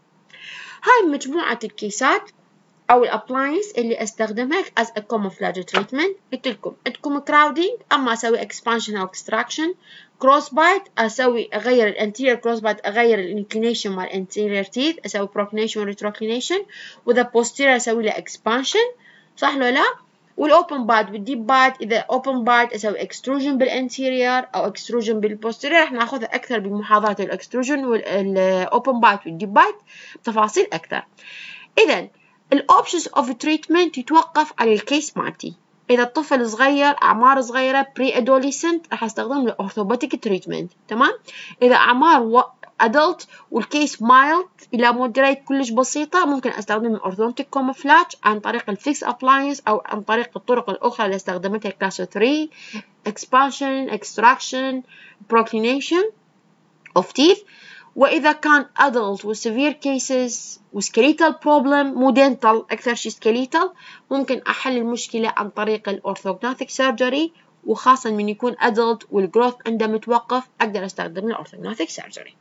هاي مجموعة الكيسات أو الابلاينس اللي أستخدمها as a camouflage treatment. قلت لكم عندكم crowding، أما أسوي expansion أو extraction. cross bite أسوي أغير ال anterior cross bite أغير ال inclination مال anterior teeth، أسوي proclination و retroclination، وإذا posterior أسوي له expansion. صح لو لا؟ والopen bite والdeep bite إذا open bite أسوي extrusion بالanterior أو extrusion بالposterior. راح ناخذها أكثر بمحاضرة الاكستروجن والopen bite والdeep bite بتفاصيل أكثر. إذا الأوبشنز أوف تريتمنت يتوقف على الكيس مالتي. إذا الطفل صغير أعمار صغيرة بري أدوليسنت راح أستخدم الأورثوباتيك تريتمنت. تمام؟ إذا أعمار أدلت والكيس مايلد إلى مودريت كلش بسيطة ممكن أستخدم الأورثودونتيك كوموفلاج عن طريق الفيكس أبلاينس أو عن طريق الطرق الأخرى اللي استخدمتها كلاس ثري expansion, extraction, proclination of teeth. وإذا كان adult و severe cases و skeletal problem مو dental أكثر شي skeletal ممكن أحل المشكلة عن طريق الأورثوغناثيك سيرجري، وخاصة من يكون adult والجروث عنده متوقف أقدر أستخدم الأورثوغناثيك سيرجري.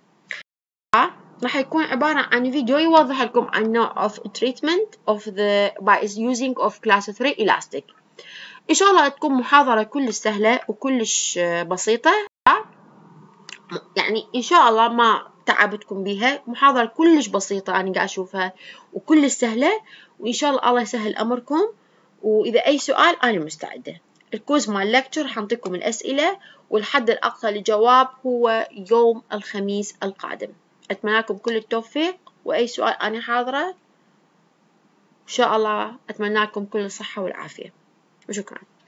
راح يكون عبارة عن فيديو يوضح لكم عن نوع of treatment of the by using of class ثري elastic. إن شاء الله تكون محاضرة كلش سهلة وكلش بسيطة، يعني إن شاء الله ما تعبتكم بيها. محاضرة كلش بسيطة أنا قاعد أشوفها وكلش سهلة، وإن شاء الله الله يسهل أمركم. وإذا أي سؤال أنا مستعدة. الكوز مال اللكتشر حنطيكم الأسئلة، والحد الأقصى للجواب هو يوم الخميس القادم. أتمنى لكم كل التوفيق، وأي سؤال أنا حاضرة إن شاء الله. أتمنى لكم كل الصحة والعافية، وشكرا.